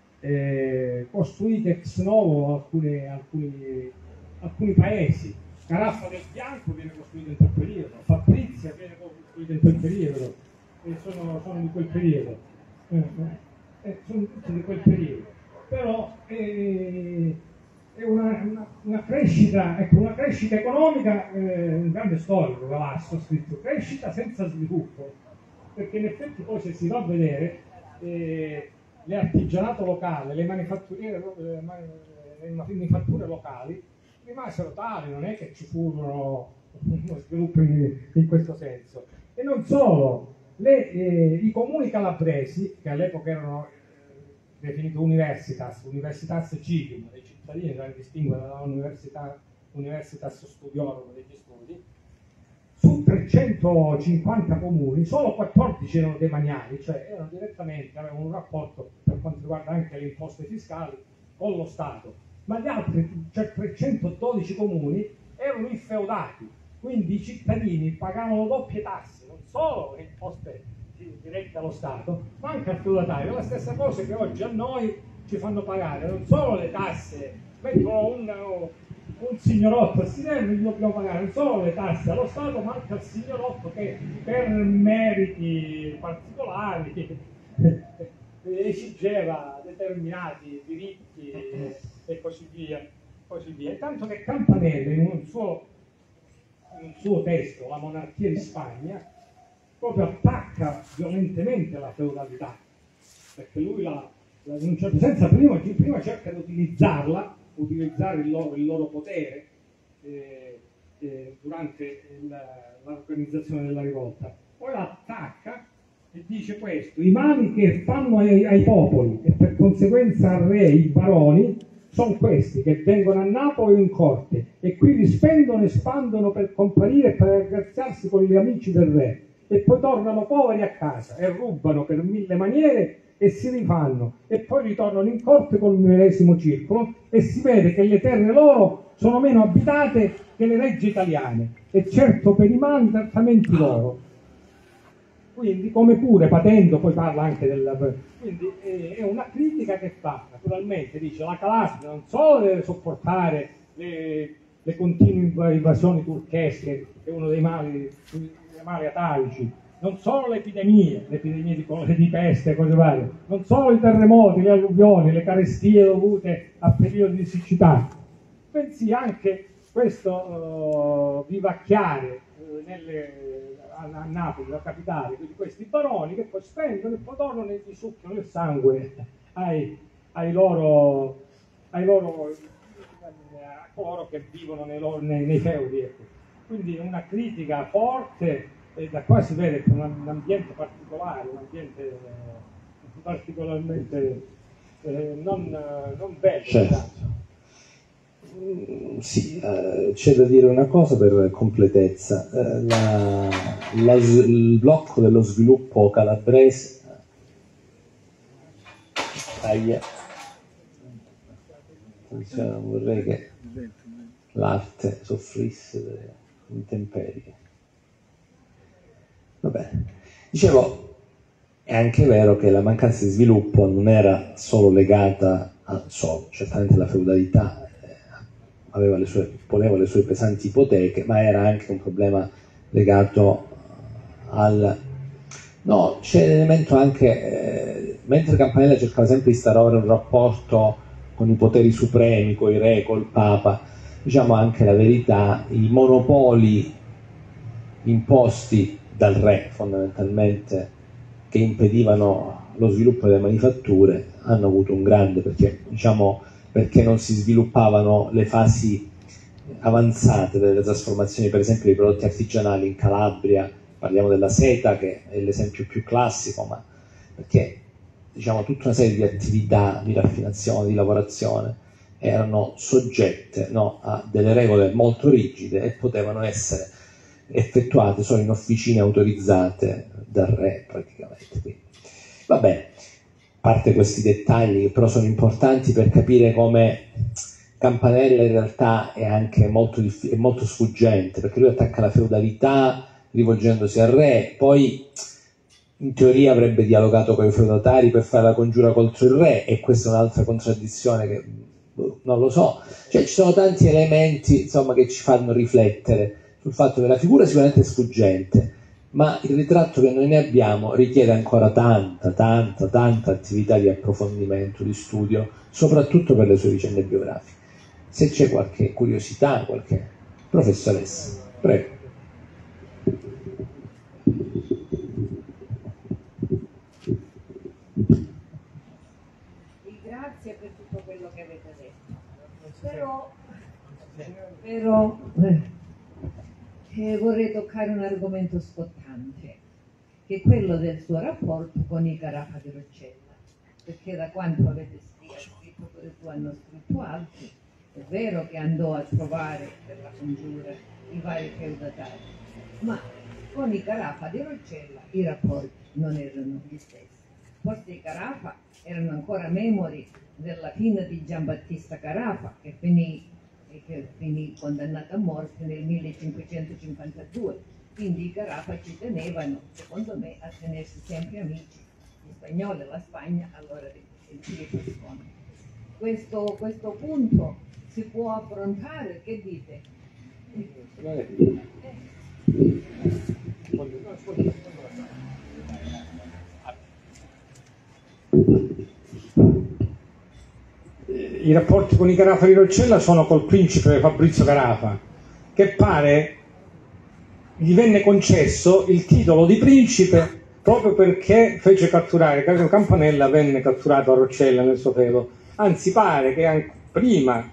[SPEAKER 4] eh, costruite ex novo alcune, alcuni, alcuni paesi. Caraffa del Bianco viene costruita in quel periodo, Fabrizia viene costruita in quel periodo, e sono, sono di quel periodo, eh, eh, sono tutti di quel periodo. Però eh, è una, una, una crescita, ecco, una crescita economica, eh, un grande storico, Galasso, ha scritto crescita senza sviluppo, perché in effetti poi se si va a vedere eh, l'artigianato locale, le manifatturiere, le, le manifatture locali rimasero tali, non è che ci furono uno sviluppo in, in questo senso. E non solo, le, eh, i comuni calabresi, che all'epoca erano definito universitas, universitas civim, dei cittadini, da distinguere dall'università universitas studiorum degli studi, su trecentocinquanta comuni, solo quattordici erano demaniali, cioè erano direttamente, avevano un rapporto per quanto riguarda anche le imposte fiscali con lo Stato, ma gli altri, cioè trecentododici comuni, erano infeudati, quindi i cittadini pagavano doppie tasse, non solo le imposte diretti allo Stato, ma anche al feudatario, la stessa cosa che oggi a noi ci fanno pagare, non solo le tasse, mettono un, un signorotto a Siderno, gli dobbiamo pagare non solo le tasse allo Stato, ma anche al signorotto che per meriti particolari esigeva determinati diritti e, e così via, così via. Tanto che Campanella in un suo, in un suo testo, La monarchia di Spagna, proprio attacca violentemente la feudalità, perché lui la, la, in un certo senso prima, prima cerca di utilizzarla, utilizzare il loro, il loro potere eh, eh, durante l'organizzazione della rivolta, poi la attacca e dice questo: i mali che fanno ai, ai popoli e per conseguenza al re i baroni sono questi che vengono a Napoli o in corte e qui li spendono e spandono per comparire e per ringraziarsi con gli amici del re e poi tornano poveri a casa e rubano per mille maniere e si rifanno e poi ritornano in corte con il medesimo circolo e si vede che le terre loro sono meno abitate che le regge italiane e certo per i mali trattamenti loro. Quindi, come pure patendo, poi parla anche del... Quindi eh, è una critica che fa, naturalmente, dice la Calabria non solo deve sopportare le, le continue invasioni turchesche, che è uno dei mali, dei mali atavici, non solo le epidemie, le epidemie di, di peste e cose varie, non solo i terremoti, le alluvioni, le carestie dovute a periodi di siccità, bensì anche questo uh, vivacchiare uh, nelle... a Napoli, la capitale, quindi questi baroni che poi spendono e poi tornano e gli succhiano il sangue ai, ai loro, ai loro a coloro che vivono nei, loro, nei, nei feudi. Ecco. Quindi una critica forte, e da qua si vede che è un ambiente particolare, un ambiente eh, particolarmente eh, non, non bello.
[SPEAKER 3] Certo. Sì, eh, c'è da dire una cosa per completezza. Eh, la, la, il blocco dello sviluppo calabrese Aia. Attenzione, non vorrei che l'arte soffrisse delle intemperie. Va bene. Dicevo, è anche vero che la mancanza di sviluppo non era solo legata a solo, certamente la feudalità aveva le sue, poneva le sue pesanti ipoteche, ma era anche un problema legato al... No, c'è l'elemento anche, eh, mentre Campanella cercava sempre di instaurare un rapporto con i poteri supremi, con i re, col Papa, diciamo anche la verità, i monopoli imposti dal re, fondamentalmente, che impedivano lo sviluppo delle manifatture, hanno avuto un grande, perché diciamo... perché non si sviluppavano le fasi avanzate delle trasformazioni, per esempio dei prodotti artigianali in Calabria, parliamo della seta che è l'esempio più classico, ma perché diciamo tutta una serie di attività di raffinazione, di lavorazione erano soggette, no, a delle regole molto rigide e potevano essere effettuate solo in officine autorizzate dal re praticamente. Quindi, va bene. A parte questi dettagli, però sono importanti per capire come Campanella in realtà è anche molto, è molto sfuggente, perché lui attacca la feudalità rivolgendosi al re, poi in teoria avrebbe dialogato con i feudatari per fare la congiura contro il re, e questa è un'altra contraddizione che non lo so. Cioè ci sono tanti elementi, insomma, che ci fanno riflettere sul fatto che la figura sicuramente è sfuggente, ma il ritratto che noi ne abbiamo richiede ancora tanta, tanta, tanta attività di approfondimento, di studio, soprattutto per le sue vicende biografiche. Se c'è qualche curiosità, qualche professoressa, prego.
[SPEAKER 5] Grazie per tutto quello che avete detto. Però, però eh, vorrei toccare un argomento scottante, che è quello del suo rapporto con i Carafa di Roccella, perché da quanto avete scritto pure tu, hanno scritto altri, è vero che andò a trovare per la congiura i vari feudatari, ma con i Carafa di Roccella i rapporti non erano gli stessi. Forse i Carafa erano ancora memori della fine di Giambattista Carafa, che finì, che finì condannato a morte nel millecinquecentocinquantadue. quindi i Carafa ci tenevano, secondo me, a tenersi sempre amici, gli spagnoli, la Spagna, allora il Filippo secondo. Questo, questo punto si può affrontare, che dite?
[SPEAKER 4] I rapporti con i Carafa di Roccella sono col principe Fabrizio Carafa, che pare gli venne concesso il titolo di principe proprio perché fece catturare, Carlo Campanella venne catturato a Roccella nel suo feudo. Anzi, pare che anche prima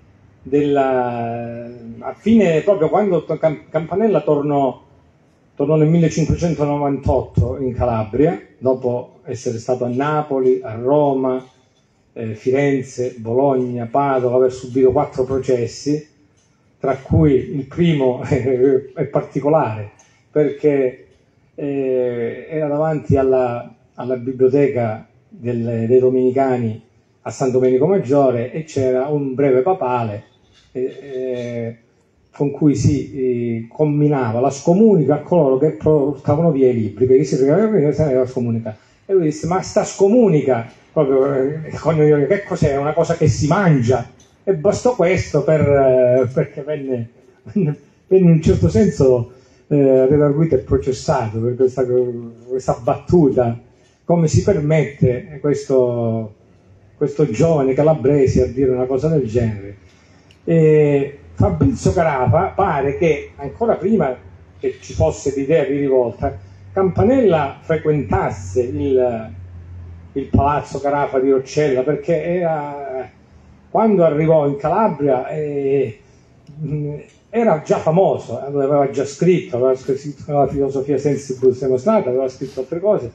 [SPEAKER 4] della, a fine, proprio quando Campanella tornò, tornò nel millecinquecentonovantotto in Calabria, dopo essere stato a Napoli, a Roma, eh, Firenze, Bologna, Padova, aver subito quattro processi, tra cui il primo è particolare perché eh, era davanti alla, alla biblioteca del, dei Domenicani a San Domenico Maggiore e c'era un breve papale eh, eh, con cui si eh, comminava la scomunica a coloro che portavano via i libri, perché si fregava la scomunica. E lui disse: ma sta scomunica, proprio, eh, che cos'è? Una cosa che si mangia? E bastò questo per, eh, perché venne, venne in un certo senso eh, redarguito e processato per questa, questa battuta. Come si permette questo, questo giovane calabrese a dire una cosa del genere? E Fabrizio Carafa pare che ancora prima che ci fosse l'idea di rivolta, Campanella frequentasse il, il palazzo Carafa di Roccella, perché era, quando arrivò in Calabria eh, era già famoso, aveva già scritto, aveva scritto la filosofia sensibus demonstrata, aveva scritto altre cose,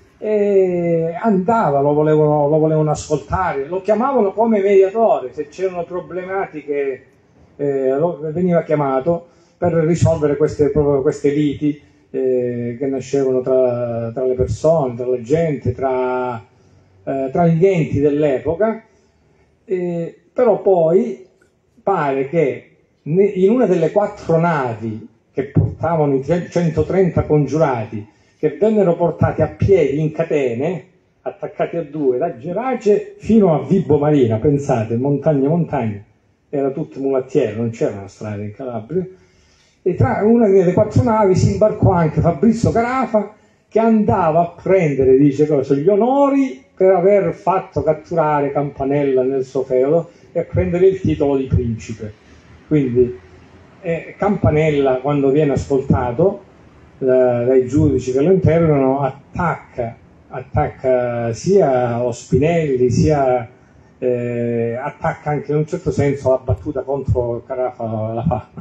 [SPEAKER 4] e andava, lo volevano, lo volevano ascoltare, lo chiamavano come mediatore, se c'erano problematiche eh, lo, veniva chiamato per risolvere queste, queste liti eh, che nascevano tra, tra le persone, tra la gente, tra, eh, tra gli enti dell'epoca. Eh, però poi pare che in una delle quattro navi che portavano i centotrenta congiurati, che vennero portati a piedi in catene, attaccati a due, da Gerace fino a Vibo Marina, pensate, montagna montagna, era tutto mulattiero, non c'era una strada in Calabria, e tra una delle quattro navi si imbarcò anche Fabrizio Carafa, che andava a prendere, dice cosa, gli onori per aver fatto catturare Campanella nel suo feudo e a prendere il titolo di principe. Quindi eh, Campanella, quando viene ascoltato da, dai giudici che lo interrogano, attacca, attacca sia Ospinelli, sia eh, attacca anche in un certo senso la battuta contro Carafa la fa.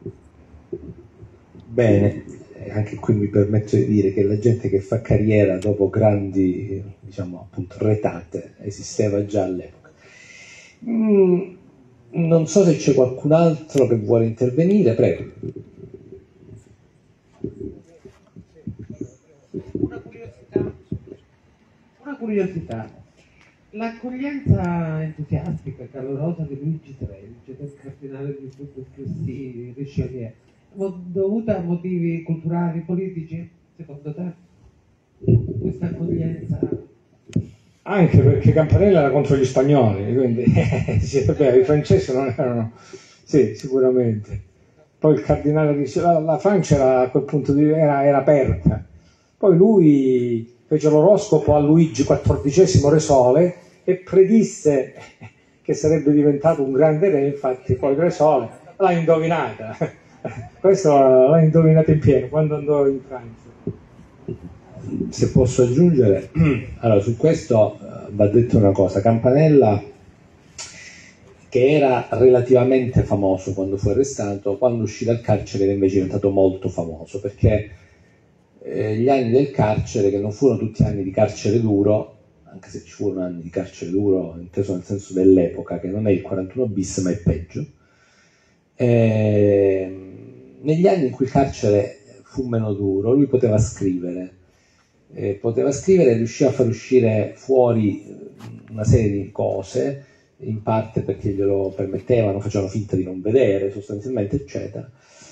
[SPEAKER 3] Bene, anche qui mi permetto di dire che la gente che fa carriera dopo grandi, diciamo appunto, retate esisteva già all'epoca. Mm, non so se c'è qualcun altro che vuole intervenire, prego.
[SPEAKER 6] Una curiosità, una curiosità. L'accoglienza entusiastica, calorosa di Luigi tredici, del cardinale di Duplessis, Richelieu, dovuta a motivi culturali, politici, secondo te? Questa accoglienza?
[SPEAKER 4] Anche perché Campanella era contro gli spagnoli, quindi i francesi non erano, sì, sicuramente. Poi il cardinale dice, la, la Francia era, a quel punto di, era, era aperta. Poi lui fece l'oroscopo a Luigi quattordicesimo Re Sole e predisse che sarebbe diventato un grande re, infatti poi Re Sole l'ha indovinata. Questo l'ha indovinato in pieno quando andò in Francia.
[SPEAKER 3] Se posso aggiungere, allora su questo uh, va detto una cosa. Campanella, che era relativamente famoso quando fu arrestato, quando uscì dal carcere era invece diventato molto famoso, perché eh, gli anni del carcere, che non furono tutti anni di carcere duro, anche se ci furono anni di carcere duro inteso nel senso dell'epoca, che non è il quarantuno bis ma è peggio, eh, negli anni in cui il carcere fu meno duro lui poteva scrivere, eh, poteva scrivere e riusciva a far uscire fuori una serie di cose, in parte perché glielo permettevano, facevano finta di non vedere sostanzialmente, eccetera.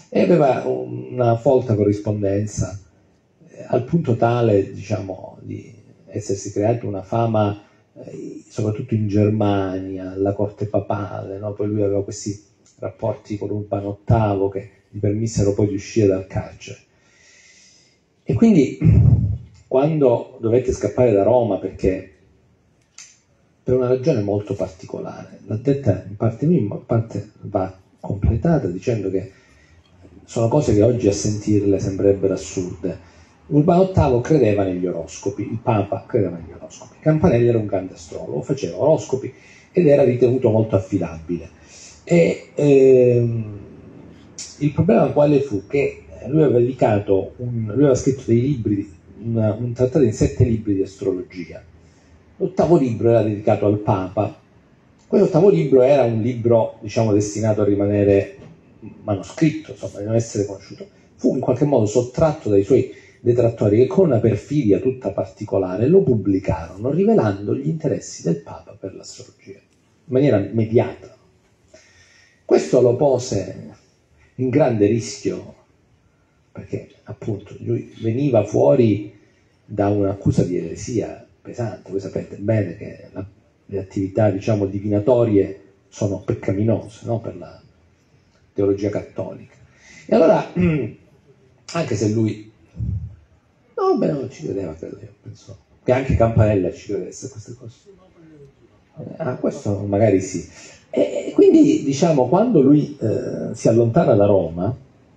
[SPEAKER 3] e aveva una folta corrispondenza, eh, al punto tale, diciamo, di essersi creato una fama eh, soprattutto in Germania, alla corte papale, no? Poi lui aveva questi rapporti con Urbano ottavo che gli permissero poi di uscire dal carcere. E quindi quando dovette scappare da Roma, perché per una ragione molto particolare, l'ha detta in parte mia, in parte va completata dicendo che sono cose che oggi a sentirle sembrerebbero assurde. Urbano ottavo credeva negli oroscopi, il Papa credeva negli oroscopi, Campanella era un grande astrologo, faceva oroscopi ed era ritenuto molto affidabile. E ehm, il problema quale fu? Che lui aveva dedicato, un, lui aveva scritto dei libri, una, un trattato in sette libri di astrologia. L'ottavo libro era dedicato al Papa. Quell'ottavo libro era un libro, diciamo, destinato a rimanere manoscritto, insomma, di non essere conosciuto. Fu in qualche modo sottratto dai suoi detrattori che con una perfidia tutta particolare lo pubblicarono, rivelando gli interessi del Papa per l'astrologia, in maniera mediata. Questo lo pose in grande rischio, perché appunto lui veniva fuori da un'accusa di eresia pesante. Voi sapete bene che la, le attività, diciamo, divinatorie sono peccaminose, no? Per la teologia cattolica. E allora, anche se lui, no, beh, non ci credeva, credo io, penso che anche Campanella ci credesse a queste cose. Ah, questo magari sì. E quindi, diciamo, quando lui eh, si allontana da Roma,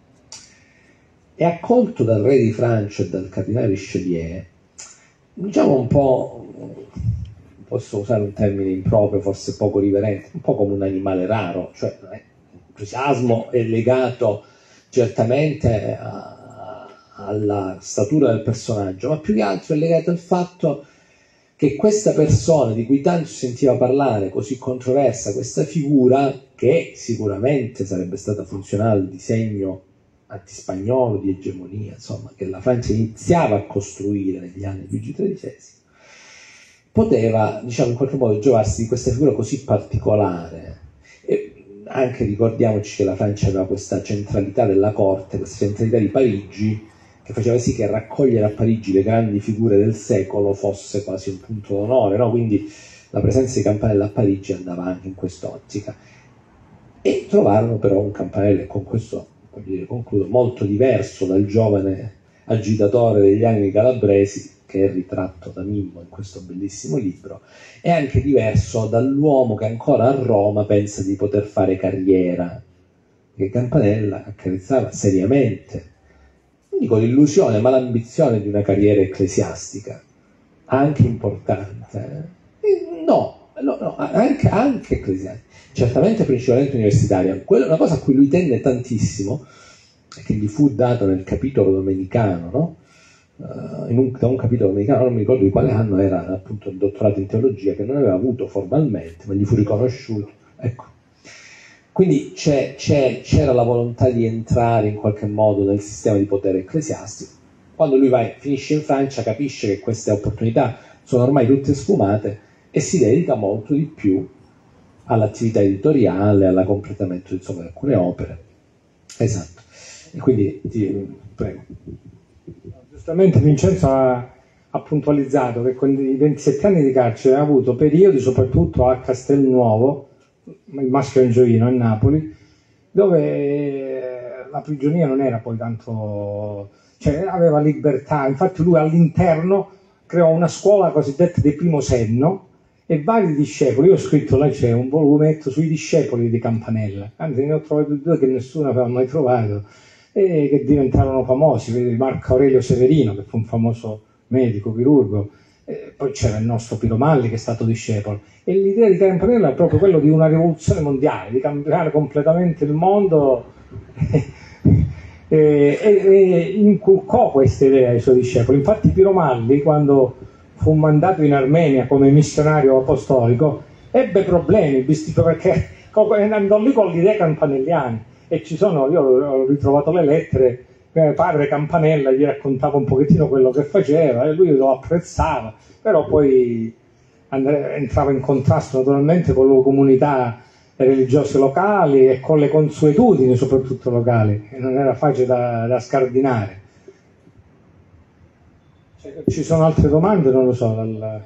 [SPEAKER 3] è accolto dal re di Francia e dal cardinale Richelieu, diciamo un po', posso usare un termine improprio, forse poco riverente, un po' come un animale raro, cioè l'entusiasmo è legato certamente a, alla statura del personaggio, ma più che altro è legato al fatto che questa persona di cui tanto si sentiva parlare, così controversa, questa figura, che sicuramente sarebbe stata funzionale al disegno antispagnolo di egemonia, insomma, che la Francia iniziava a costruire negli anni di Luigi tredicesimo, poteva, diciamo, in qualche modo giovarsi di questa figura così particolare. E anche ricordiamoci che la Francia aveva questa centralità della corte, questa centralità di Parigi, che faceva sì che raccogliere a Parigi le grandi figure del secolo fosse quasi un punto d'onore, no? Quindi la presenza di Campanella a Parigi andava anche in quest'ottica. E trovarono però un Campanella, e con questo, voglio dire, concludo, molto diverso dal giovane agitatore degli anni calabresi, che è ritratto da Mimmo in questo bellissimo libro, è anche diverso dall'uomo che ancora a Roma pensa di poter fare carriera, perché Campanella accarezzava seriamente, non dico l'illusione, ma l'ambizione di una carriera ecclesiastica, anche importante. No, no, no anche, anche ecclesiastica, certamente principalmente universitaria. Quello, una cosa a cui lui tenne tantissimo, e che gli fu dato nel capitolo domenicano, no? Uh, in un, da un capitolo domenicano, non mi ricordo di quale anno, era appunto il dottorato in teologia, che non aveva avuto formalmente, ma gli fu riconosciuto. Ecco. Quindi c'è, c'è, c'era la volontà di entrare in qualche modo nel sistema di potere ecclesiastico. Quando lui va, finisce in Francia, capisce che queste opportunità sono ormai tutte sfumate e si dedica molto di più all'attività editoriale, al completamento, insomma, di alcune opere. Esatto. E quindi ti prego.
[SPEAKER 4] Giustamente Vincenzo ha, ha puntualizzato che con i ventisette anni di carcere ha avuto periodi, soprattutto a Castelnuovo, il Maschio Angioino a Napoli, dove la prigionia non era poi tanto, cioè aveva libertà. Infatti lui all'interno creò una scuola cosiddetta di primo senno e vari discepoli. Io ho scritto, là c'è un volumetto sui discepoli di Campanella, anzi ne ho trovato due che nessuno aveva mai trovato e che diventarono famosi. Marco Aurelio Severino, che fu un famoso medico, chirurgo, e poi c'era il nostro Piromalli, che è stato discepolo. E l'idea di Campanella è proprio quello di una rivoluzione mondiale, di cambiare completamente il mondo, e, e, e inculcò questa idea ai suoi discepoli. Infatti Piromalli, quando fu mandato in Armenia come missionario apostolico, ebbe problemi, perché andò lì con l'idea campanelliana. E ci sono, io ho ritrovato le lettere, eh, padre Campanella gli raccontava un pochettino quello che faceva e lui lo apprezzava, però poi andava, entrava in contrasto naturalmente con la comunità religiose locali e con le consuetudini soprattutto locali, e non era facile da, da scardinare. Ci sono altre domande? Non lo so. Dal...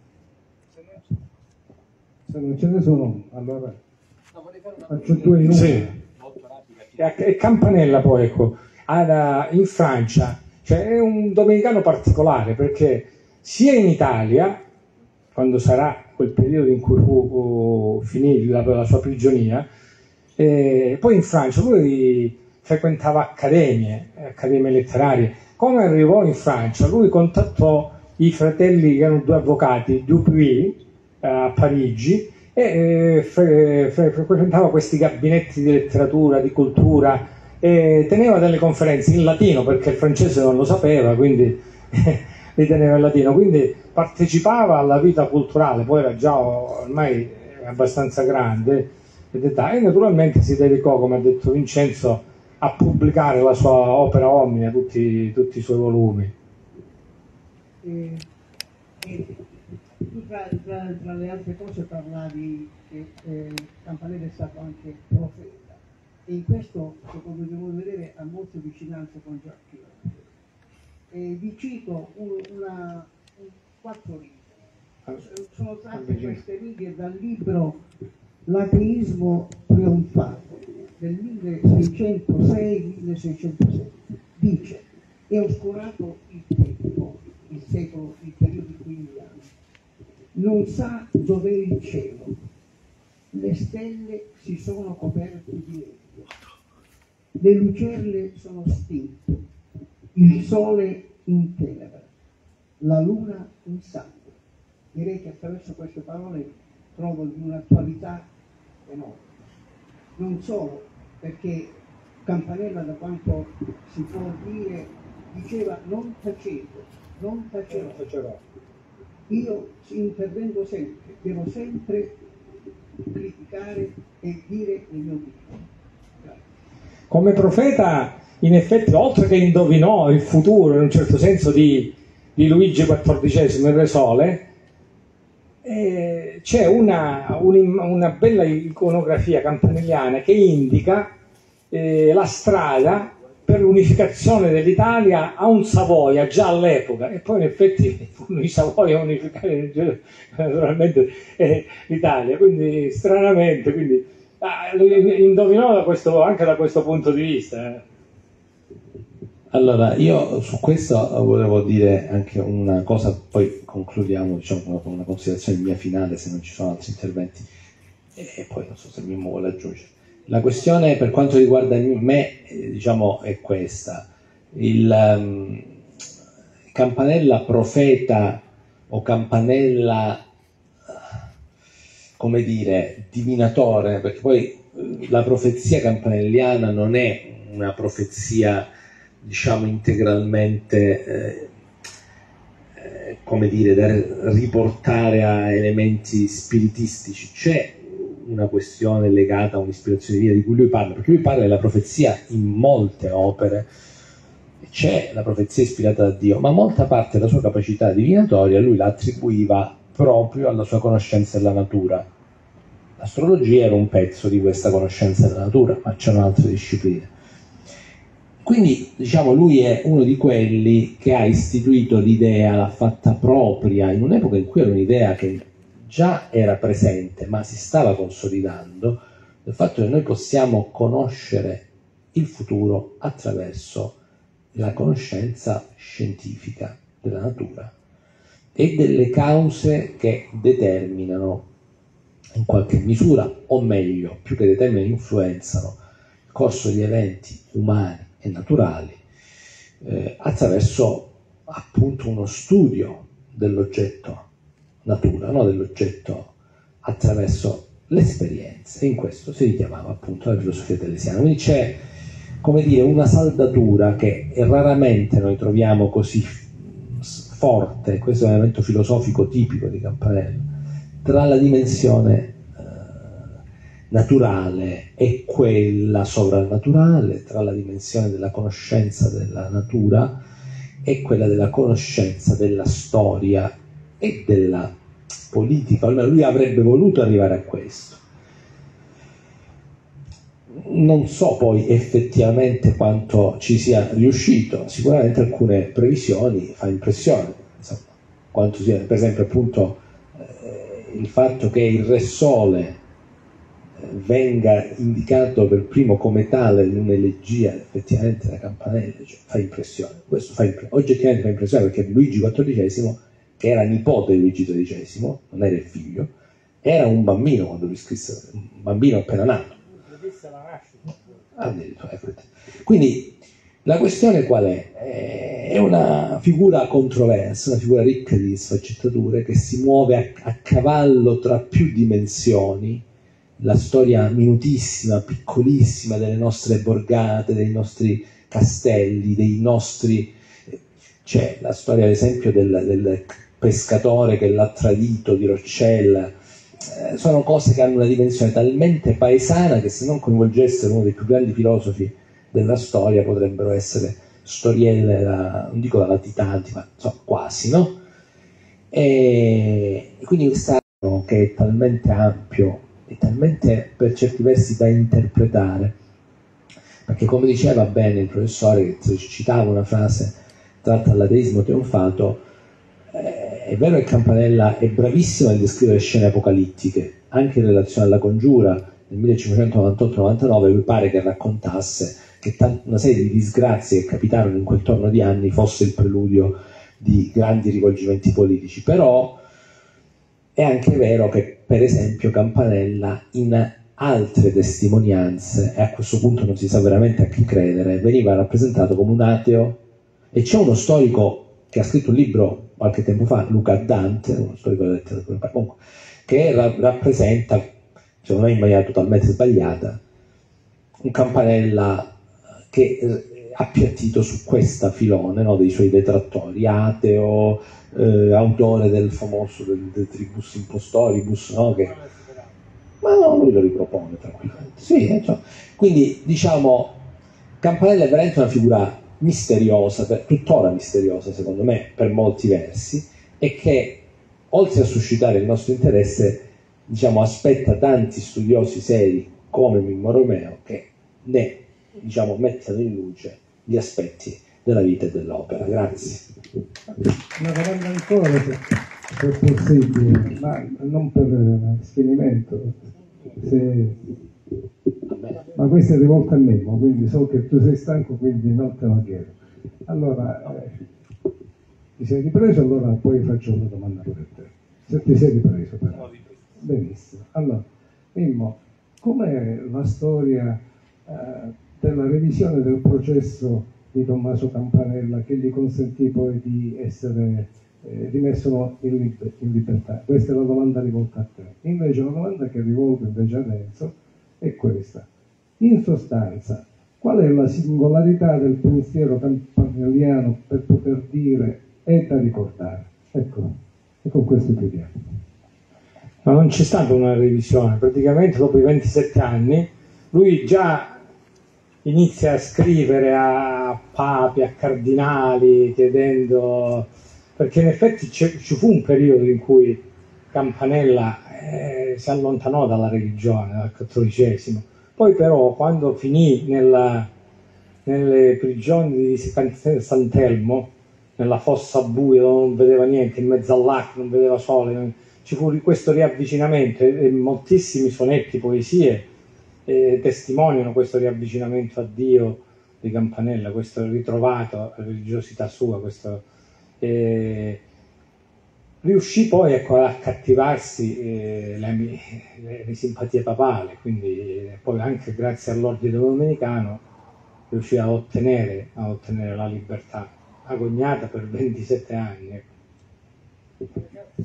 [SPEAKER 1] Se non ce ne sono, allora faccio due in uno.
[SPEAKER 4] Sì. E Campanella poi, ecco, in Francia, cioè, è un domenicano particolare, perché sia in Italia, quando sarà quel periodo in cui fu, finì la, la sua prigionia, e poi in Francia lui frequentava accademie, accademie letterarie. Come arrivò in Francia, lui contattò i fratelli che erano due avvocati, Dupuy, a Parigi, e fre, fre, frequentava questi gabinetti di letteratura, di cultura, e teneva delle conferenze in latino perché il francese non lo sapeva, quindi li teneva in latino, quindi partecipava alla vita culturale. Poi era già ormai abbastanza grande e naturalmente si dedicò, come ha detto Vincenzo, a pubblicare la sua opera omnia, tutti, tutti i suoi volumi.
[SPEAKER 7] E, e, tu tra, tra, tra le altre cose parlavi che eh, Campanella è stato anche profeta, e in questo, secondo devo vedere, ha molte vicinanze con Giacchino. E vi cito un, una, un, quattro righe. Sono tratte queste righe dal libro L'ateismo trionfale del milleseicentosei milleseicentosette. Dice: è oscurato il tempo, il secolo, il periodo di cui viviamo. Non sa dov'è il cielo, le stelle si sono coperte di nebbia, le lucerle sono stinte, il sole in tenebra, la luna in sangue. Direi che attraverso queste parole trovo di un'attualità enorme. Non solo, perché Campanella, da quanto si può dire, diceva: non tacevo, non tacerò. Io intervengo sempre, devo sempre criticare e dire il mio dico.
[SPEAKER 4] Come profeta, in effetti, oltre che indovinò il futuro, in un certo senso, di, di Luigi quattordicesimo, il Re Sole, eh, c'è una, un, una bella iconografia campanelliana che indica eh, la strada per l'unificazione dell'Italia a un Savoia già all'epoca, e poi in effetti furono i Savoia a unificare naturalmente eh, l'Italia, quindi stranamente, quindi, ah, indovinò da questo, anche da questo punto di vista. Eh.
[SPEAKER 3] Allora, io su questo volevo dire anche una cosa, poi concludiamo, diciamo, con una considerazione mia finale, se non ci sono altri interventi, e poi non so se Mimmo vuole aggiungere. La questione per quanto riguarda me, eh, diciamo, è questa: il um, Campanella profeta o Campanella, come dire, divinatore, perché poi la profezia campanelliana non è una profezia, diciamo, integralmente eh, eh, come dire, da riportare a elementi spiritistici. C'è una questione legata a un'ispirazione divina di cui lui parla, perché lui parla della profezia in molte opere, c'è la profezia ispirata da Dio, ma molta parte della sua capacità divinatoria lui la attribuiva proprio alla sua conoscenza della natura. L'astrologia era un pezzo di questa conoscenza della natura, ma c'erano altre discipline. Quindi, diciamo, lui è uno di quelli che ha istituito l'idea, l'ha fatta propria, in un'epoca in cui era un'idea che già era presente, ma si stava consolidando, del fatto che noi possiamo conoscere il futuro attraverso la conoscenza scientifica della natura e delle cause che determinano in qualche misura, o meglio, più che determinano, influenzano il corso di eventi umani e naturali eh, attraverso appunto uno studio dell'oggetto natura, no? dell'oggetto attraverso l'esperienza, e in questo si richiamava appunto la filosofia telesiana. Quindi c'è, come dire, una saldatura che raramente noi troviamo così forte, questo è un elemento filosofico tipico di Campanella, tra la dimensione eh, naturale e quella sovrannaturale, tra la dimensione della conoscenza della natura e quella della conoscenza della storia e della politica. Almeno lui avrebbe voluto arrivare a questo. non so poi effettivamente quanto ci sia riuscito, sicuramente alcune previsioni fa impressione, insomma, quanto sia, per esempio appunto eh, il fatto che il Re Sole eh, venga indicato per primo come tale in un'elegia effettivamente da Campanella, cioè, fa impressione, questo fa impre- oggettivamente fa impressione, perché Luigi quattordicesimo, che era nipote di Luigi tredicesimo, non era il figlio, era un bambino quando lui scrisse, un bambino appena nato. Quindi la questione qual è? È una figura controversa, una figura ricca di sfaccettature, che si muove a, a cavallo tra più dimensioni, la storia minutissima, piccolissima delle nostre borgate, dei nostri castelli, dei nostri... c'è la storia ad esempio del, del pescatore che l'ha tradito di Roccella. Eh, sono cose che hanno una dimensione talmente paesana che se non coinvolgessero uno dei più grandi filosofi della storia potrebbero essere storielle, da, non dico da latitanti, ma insomma, quasi, no? E quindi quest'anno che è talmente ampio e talmente per certi versi da interpretare, perché come diceva bene il professore, che citava una frase tratta dall'ateismo trionfato, eh, è vero che Campanella è bravissimo nel descrivere scene apocalittiche, anche in relazione alla Congiura nel millecinquecentonovantotto novantanove, mi pare che raccontasse che una serie di disgrazie che capitarono in quel torno di anni fosse il preludio di grandi rivolgimenti politici. Però è anche vero che per esempio Campanella in altre testimonianze, e a questo punto non si sa veramente a chi credere, veniva rappresentato come un ateo. E c'è uno storico che ha scritto un libro qualche tempo fa, Luca Dante, uno storico della letteratura, comunque, che ra- rappresenta, secondo me in maniera totalmente sbagliata, un Campanella che eh, appiattito su questa filone, no, dei suoi detrattori, ateo, eh, autore del famoso del, del Tribus Impostoribus, no, che... ma no, lui lo ripropone tranquillamente. Sì, eh, cioè. Quindi diciamo Campanella è veramente una figura misteriosa, per, tuttora misteriosa secondo me per molti versi, e che oltre a suscitare il nostro interesse, diciamo, aspetta tanti studiosi seri come Mimmo Romeo che ne, diciamo, mettano in luce gli aspetti della vita e dell'opera. Grazie.
[SPEAKER 1] Una domanda ancora, se, se è possibile, ma non per sfinimento, se... ma questa è rivolta a Mimmo, quindi so che tu sei stanco, quindi non te la chiedo. Allora, eh, ti sei ripreso, allora poi faccio una domanda per te. Se ti sei ripreso, però. Benissimo. Allora, Mimmo, com'è la storia eh, della revisione del processo di Tommaso Campanella che gli consentì poi di essere eh, rimesso in, liber- in libertà? Questa è la domanda rivolta a te. Invece la domanda che rivolgo invece a Renzo è questa. In sostanza, qual è la singolarità del pensiero campanelliano per poter dire è da ricordare? Ecco, e con questo chiudiamo.
[SPEAKER 4] Ma non c'è stata una revisione, praticamente dopo i ventisette anni lui già inizia a scrivere a papi, a cardinali, chiedendo, perché in effetti ci fu un periodo in cui Campanella eh, si allontanò dalla religione, dal cattolicesimo. Poi però quando finì nella, nelle prigioni di Sant'Elmo, nella fossa buia dove non vedeva niente, in mezzo all'acqua, non vedeva sole, ci fu questo riavvicinamento e, e moltissimi sonetti, poesie eh, testimoniano questo riavvicinamento a Dio di Campanella, questo ritrovato alla religiosità sua, questo, eh, riuscì poi, ecco, a cattivarsi eh, le, le, le simpatie papali, quindi eh, poi anche grazie all'ordine domenicano riuscì a ottenere, a ottenere la libertà, agognata per ventisette anni. Ecco.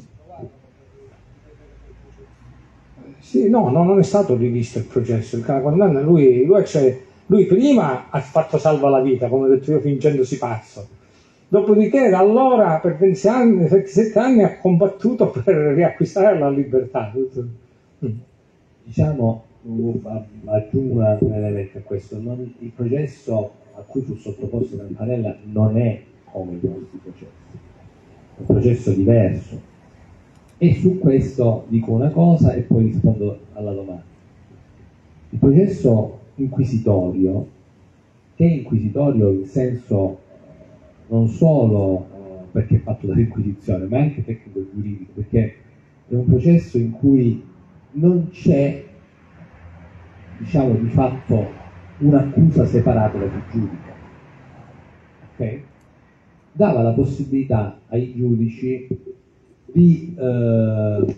[SPEAKER 4] Sì, no, no, non è stato rivisto il processo, il condanna, lui, lui, cioè, lui prima ha fatto salva la vita, come ho detto io, fingendosi pazzo. Dopodiché da allora per ventisette anni, ventisette anni ha combattuto per riacquistare la libertà.
[SPEAKER 3] Diciamo, aggiungo un elemento a questo, non, il processo a cui fu sottoposto Campanella non è come i nostri processi, è un processo diverso. E su questo dico una cosa e poi rispondo alla domanda. Il processo inquisitorio, che è inquisitorio in senso non solo eh, perché è fatto dall'Inquisizione, ma anche tecnico e giuridico, perché è un processo in cui non c'è, diciamo, di fatto un'accusa separata da chi giudica. Okay? Dava la possibilità ai giudici di eh,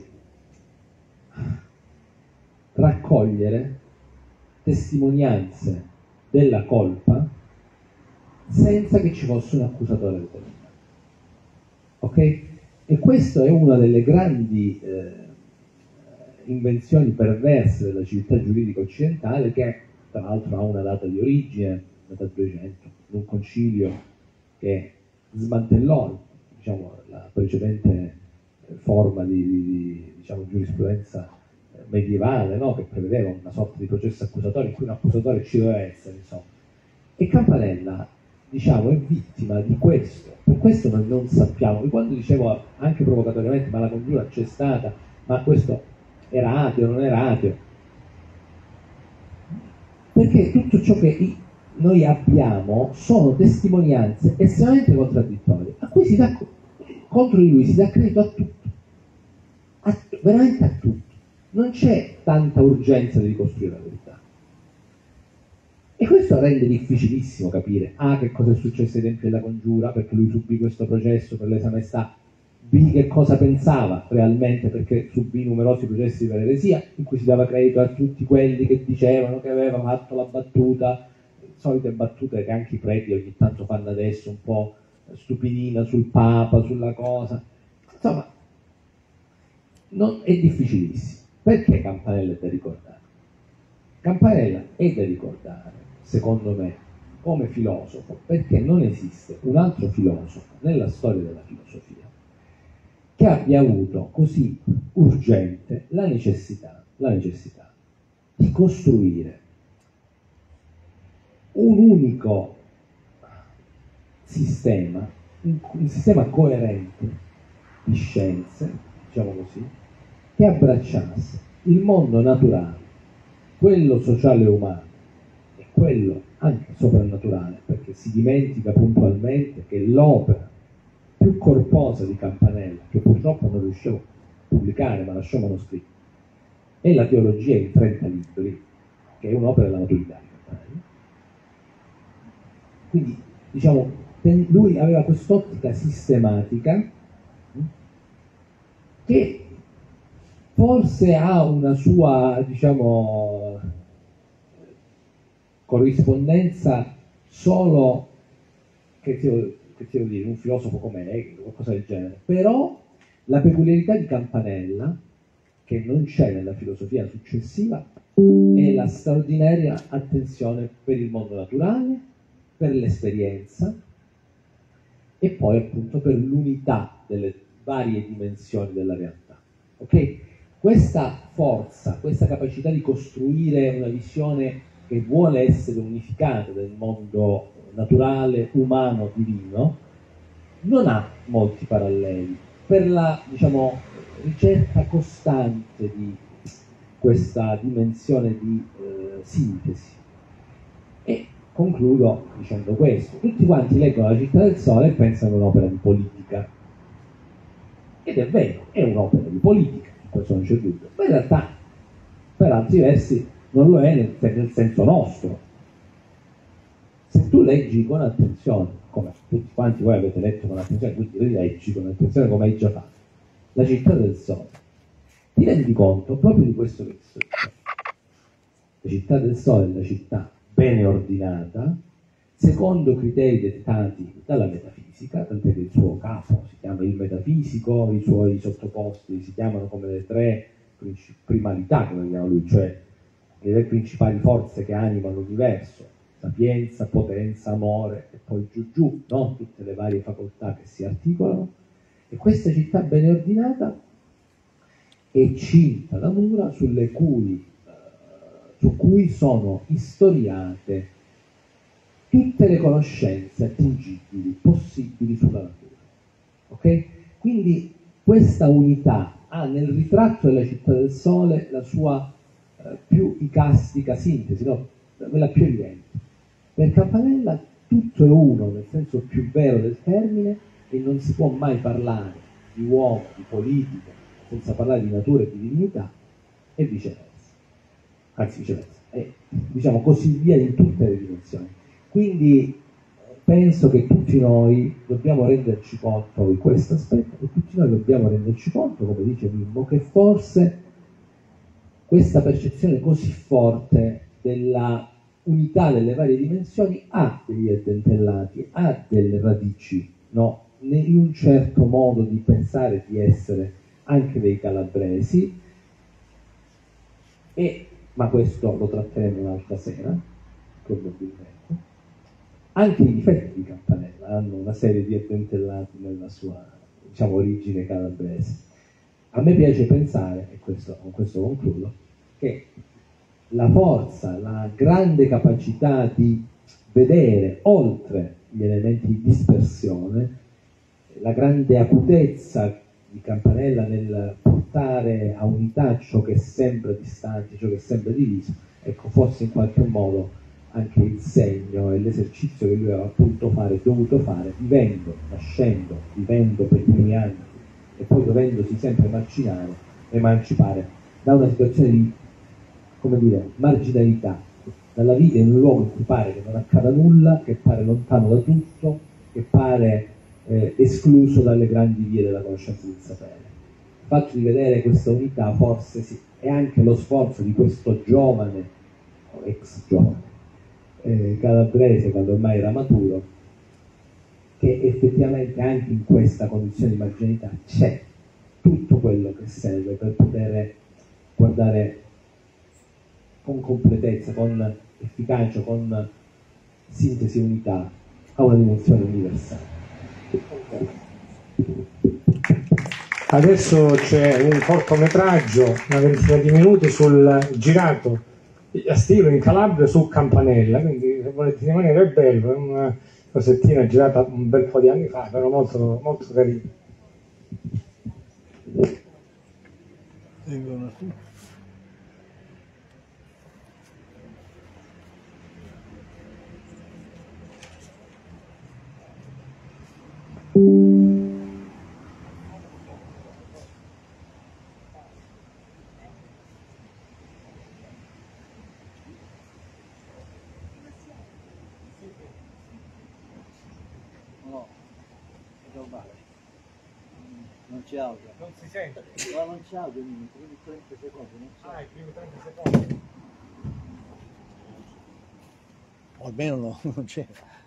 [SPEAKER 3] raccogliere testimonianze della colpa senza che ci fosse un accusatore determinato. Ok? E questa è una delle grandi eh, invenzioni perverse della civiltà giuridica occidentale, che tra l'altro ha una data di origine, metà duecento, in un concilio che smantellò, diciamo, la precedente forma di, di diciamo, giurisprudenza medievale, no? Che prevedeva una sorta di processo accusatorio in cui un accusatore ci doveva essere, insomma. E Campanella, diciamo, è vittima di questo. Per questo noi non sappiamo. E quando dicevo anche provocatoriamente, ma la congiura c'è stata, ma questo era ateo, non era ateo, perché tutto ciò che noi abbiamo sono testimonianze estremamente contraddittorie, a cui si dà, contro di lui si dà credito a tutto, a, veramente a tutto. Non c'è tanta urgenza di ricostruire la verità. E questo rende difficilissimo capire A, che cosa è successo ai tempi della congiura, perché lui subì questo processo per lesa maestà, B, che cosa pensava realmente, perché subì numerosi processi per eresia, in cui si dava credito a tutti quelli che dicevano che aveva fatto la battuta, solite battute che anche i preti ogni tanto fanno adesso, un po' stupidina sul Papa, sulla cosa. Insomma, non, è difficilissimo. Perché Campanella è da ricordare? Campanella è da ricordare, secondo me, come filosofo, perché non esiste un altro filosofo nella storia della filosofia che abbia avuto così urgente la necessità, la necessità di costruire un unico sistema, un, un sistema coerente di scienze, diciamo così, che abbracciasse il mondo naturale, quello sociale e umano e quello anche soprannaturale, perché si dimentica puntualmente che l'opera più corposa di Campanella, che purtroppo non riuscivo a pubblicare ma lasciò manoscritto, è la teologia in trenta libri, che è un'opera della maturità di Campanella. Quindi, diciamo, lui aveva quest'ottica sistematica che forse ha una sua, diciamo, corrispondenza solo, che ti devo, che ti devo dire, un filosofo come Hegel, qualcosa del genere, però la peculiarità di Campanella, che non c'è nella filosofia successiva, è la straordinaria attenzione per il mondo naturale, per l'esperienza e poi appunto per l'unità delle varie dimensioni della realtà. Ok? Questa forza, questa capacità di costruire una visione che vuole essere unificata del mondo naturale, umano, divino, non ha molti paralleli per la, diciamo, ricerca costante di questa dimensione di eh, sintesi. E concludo dicendo questo: tutti quanti leggono La città del sole e pensano a un'opera di politica, ed è vero, è un'opera di politica, questo non c'è dubbio, ma in realtà per altri versi non lo è nel, nel senso nostro. Se tu leggi con attenzione, come tutti quanti voi avete letto con attenzione, quindi rileggi con attenzione come hai già fatto La città del sole, ti rendi conto proprio di questo che sto dicendo. La città del sole è la città bene ordinata, secondo criteri dettati dalla metafisica, tant'è che il suo capo si chiama il metafisico, i suoi sottoposti si chiamano come le tre primalità, come chiama lui, cioè le tre principali forze che animano l'universo: sapienza, potenza, amore e poi giù giù, no? Tutte le varie facoltà che si articolano. E questa città bene ordinata è cinta da mura sulle cui, eh, su cui sono istoriate tutte le conoscenze attingibili, possibili sulla natura. Ok? Quindi questa unità ha nel ritratto della città del sole la sua eh, più icastica sintesi, no? quella più evidente. Per Campanella tutto è uno, nel senso più vero del termine, e non si può mai parlare di uomo, di politica, senza parlare di natura e di divinità, e viceversa. Anzi, viceversa. E diciamo così via in tutte le dimensioni. Quindi penso che tutti noi dobbiamo renderci conto di questo aspetto, e tutti noi dobbiamo renderci conto, come dice Mimmo, che forse questa percezione così forte della unità delle varie dimensioni ha degli addentellati, ha delle radici, no? In un certo modo di pensare di essere anche dei calabresi, e, ma questo lo tratteremo un'altra sera, probabilmente. Anche i difetti di Campanella hanno una serie di addentellati nella sua, diciamo, origine calabrese. A me piace pensare, e questo, con questo concludo, che la forza, la grande capacità di vedere oltre gli elementi di dispersione, la grande acutezza di Campanella nel portare a unità ciò che sembra distante, ciò che sembra diviso, ecco, forse in qualche modo anche il segno e l'esercizio che lui aveva potuto fare, dovuto fare, vivendo, nascendo, vivendo per i primi anni e poi dovendosi sempre emancipare, emancipare da una situazione di, come dire, marginalità, dalla vita in un luogo in cui pare che non accada nulla, che pare lontano da tutto, che pare eh, escluso dalle grandi vie della conoscenza del sapere. Il fatto di vedere questa unità forse sì, è anche lo sforzo di questo giovane, o ex giovane, eh, calabrese, quando ormai era maturo, che effettivamente anche in questa condizione di marginalità c'è tutto quello che serve per poter guardare con completezza, con efficacia, con sintesi e unità a una dimensione universale.
[SPEAKER 4] Adesso c'è un cortometraggio, una ventina di minuti, sul girato a Stilo in Calabria su Campanella, quindi se volete rimanere è bello, è una cosettina girata un bel po' di anni fa, però molto, molto carina.
[SPEAKER 8] Vengono su. No, è normale. Non c'è audio.
[SPEAKER 4] Non si sente?
[SPEAKER 8] No, non c'è audio, i primi trenta secondi, non c'è.
[SPEAKER 4] Ah, i primi trenta secondi.
[SPEAKER 8] O almeno no, non c'è.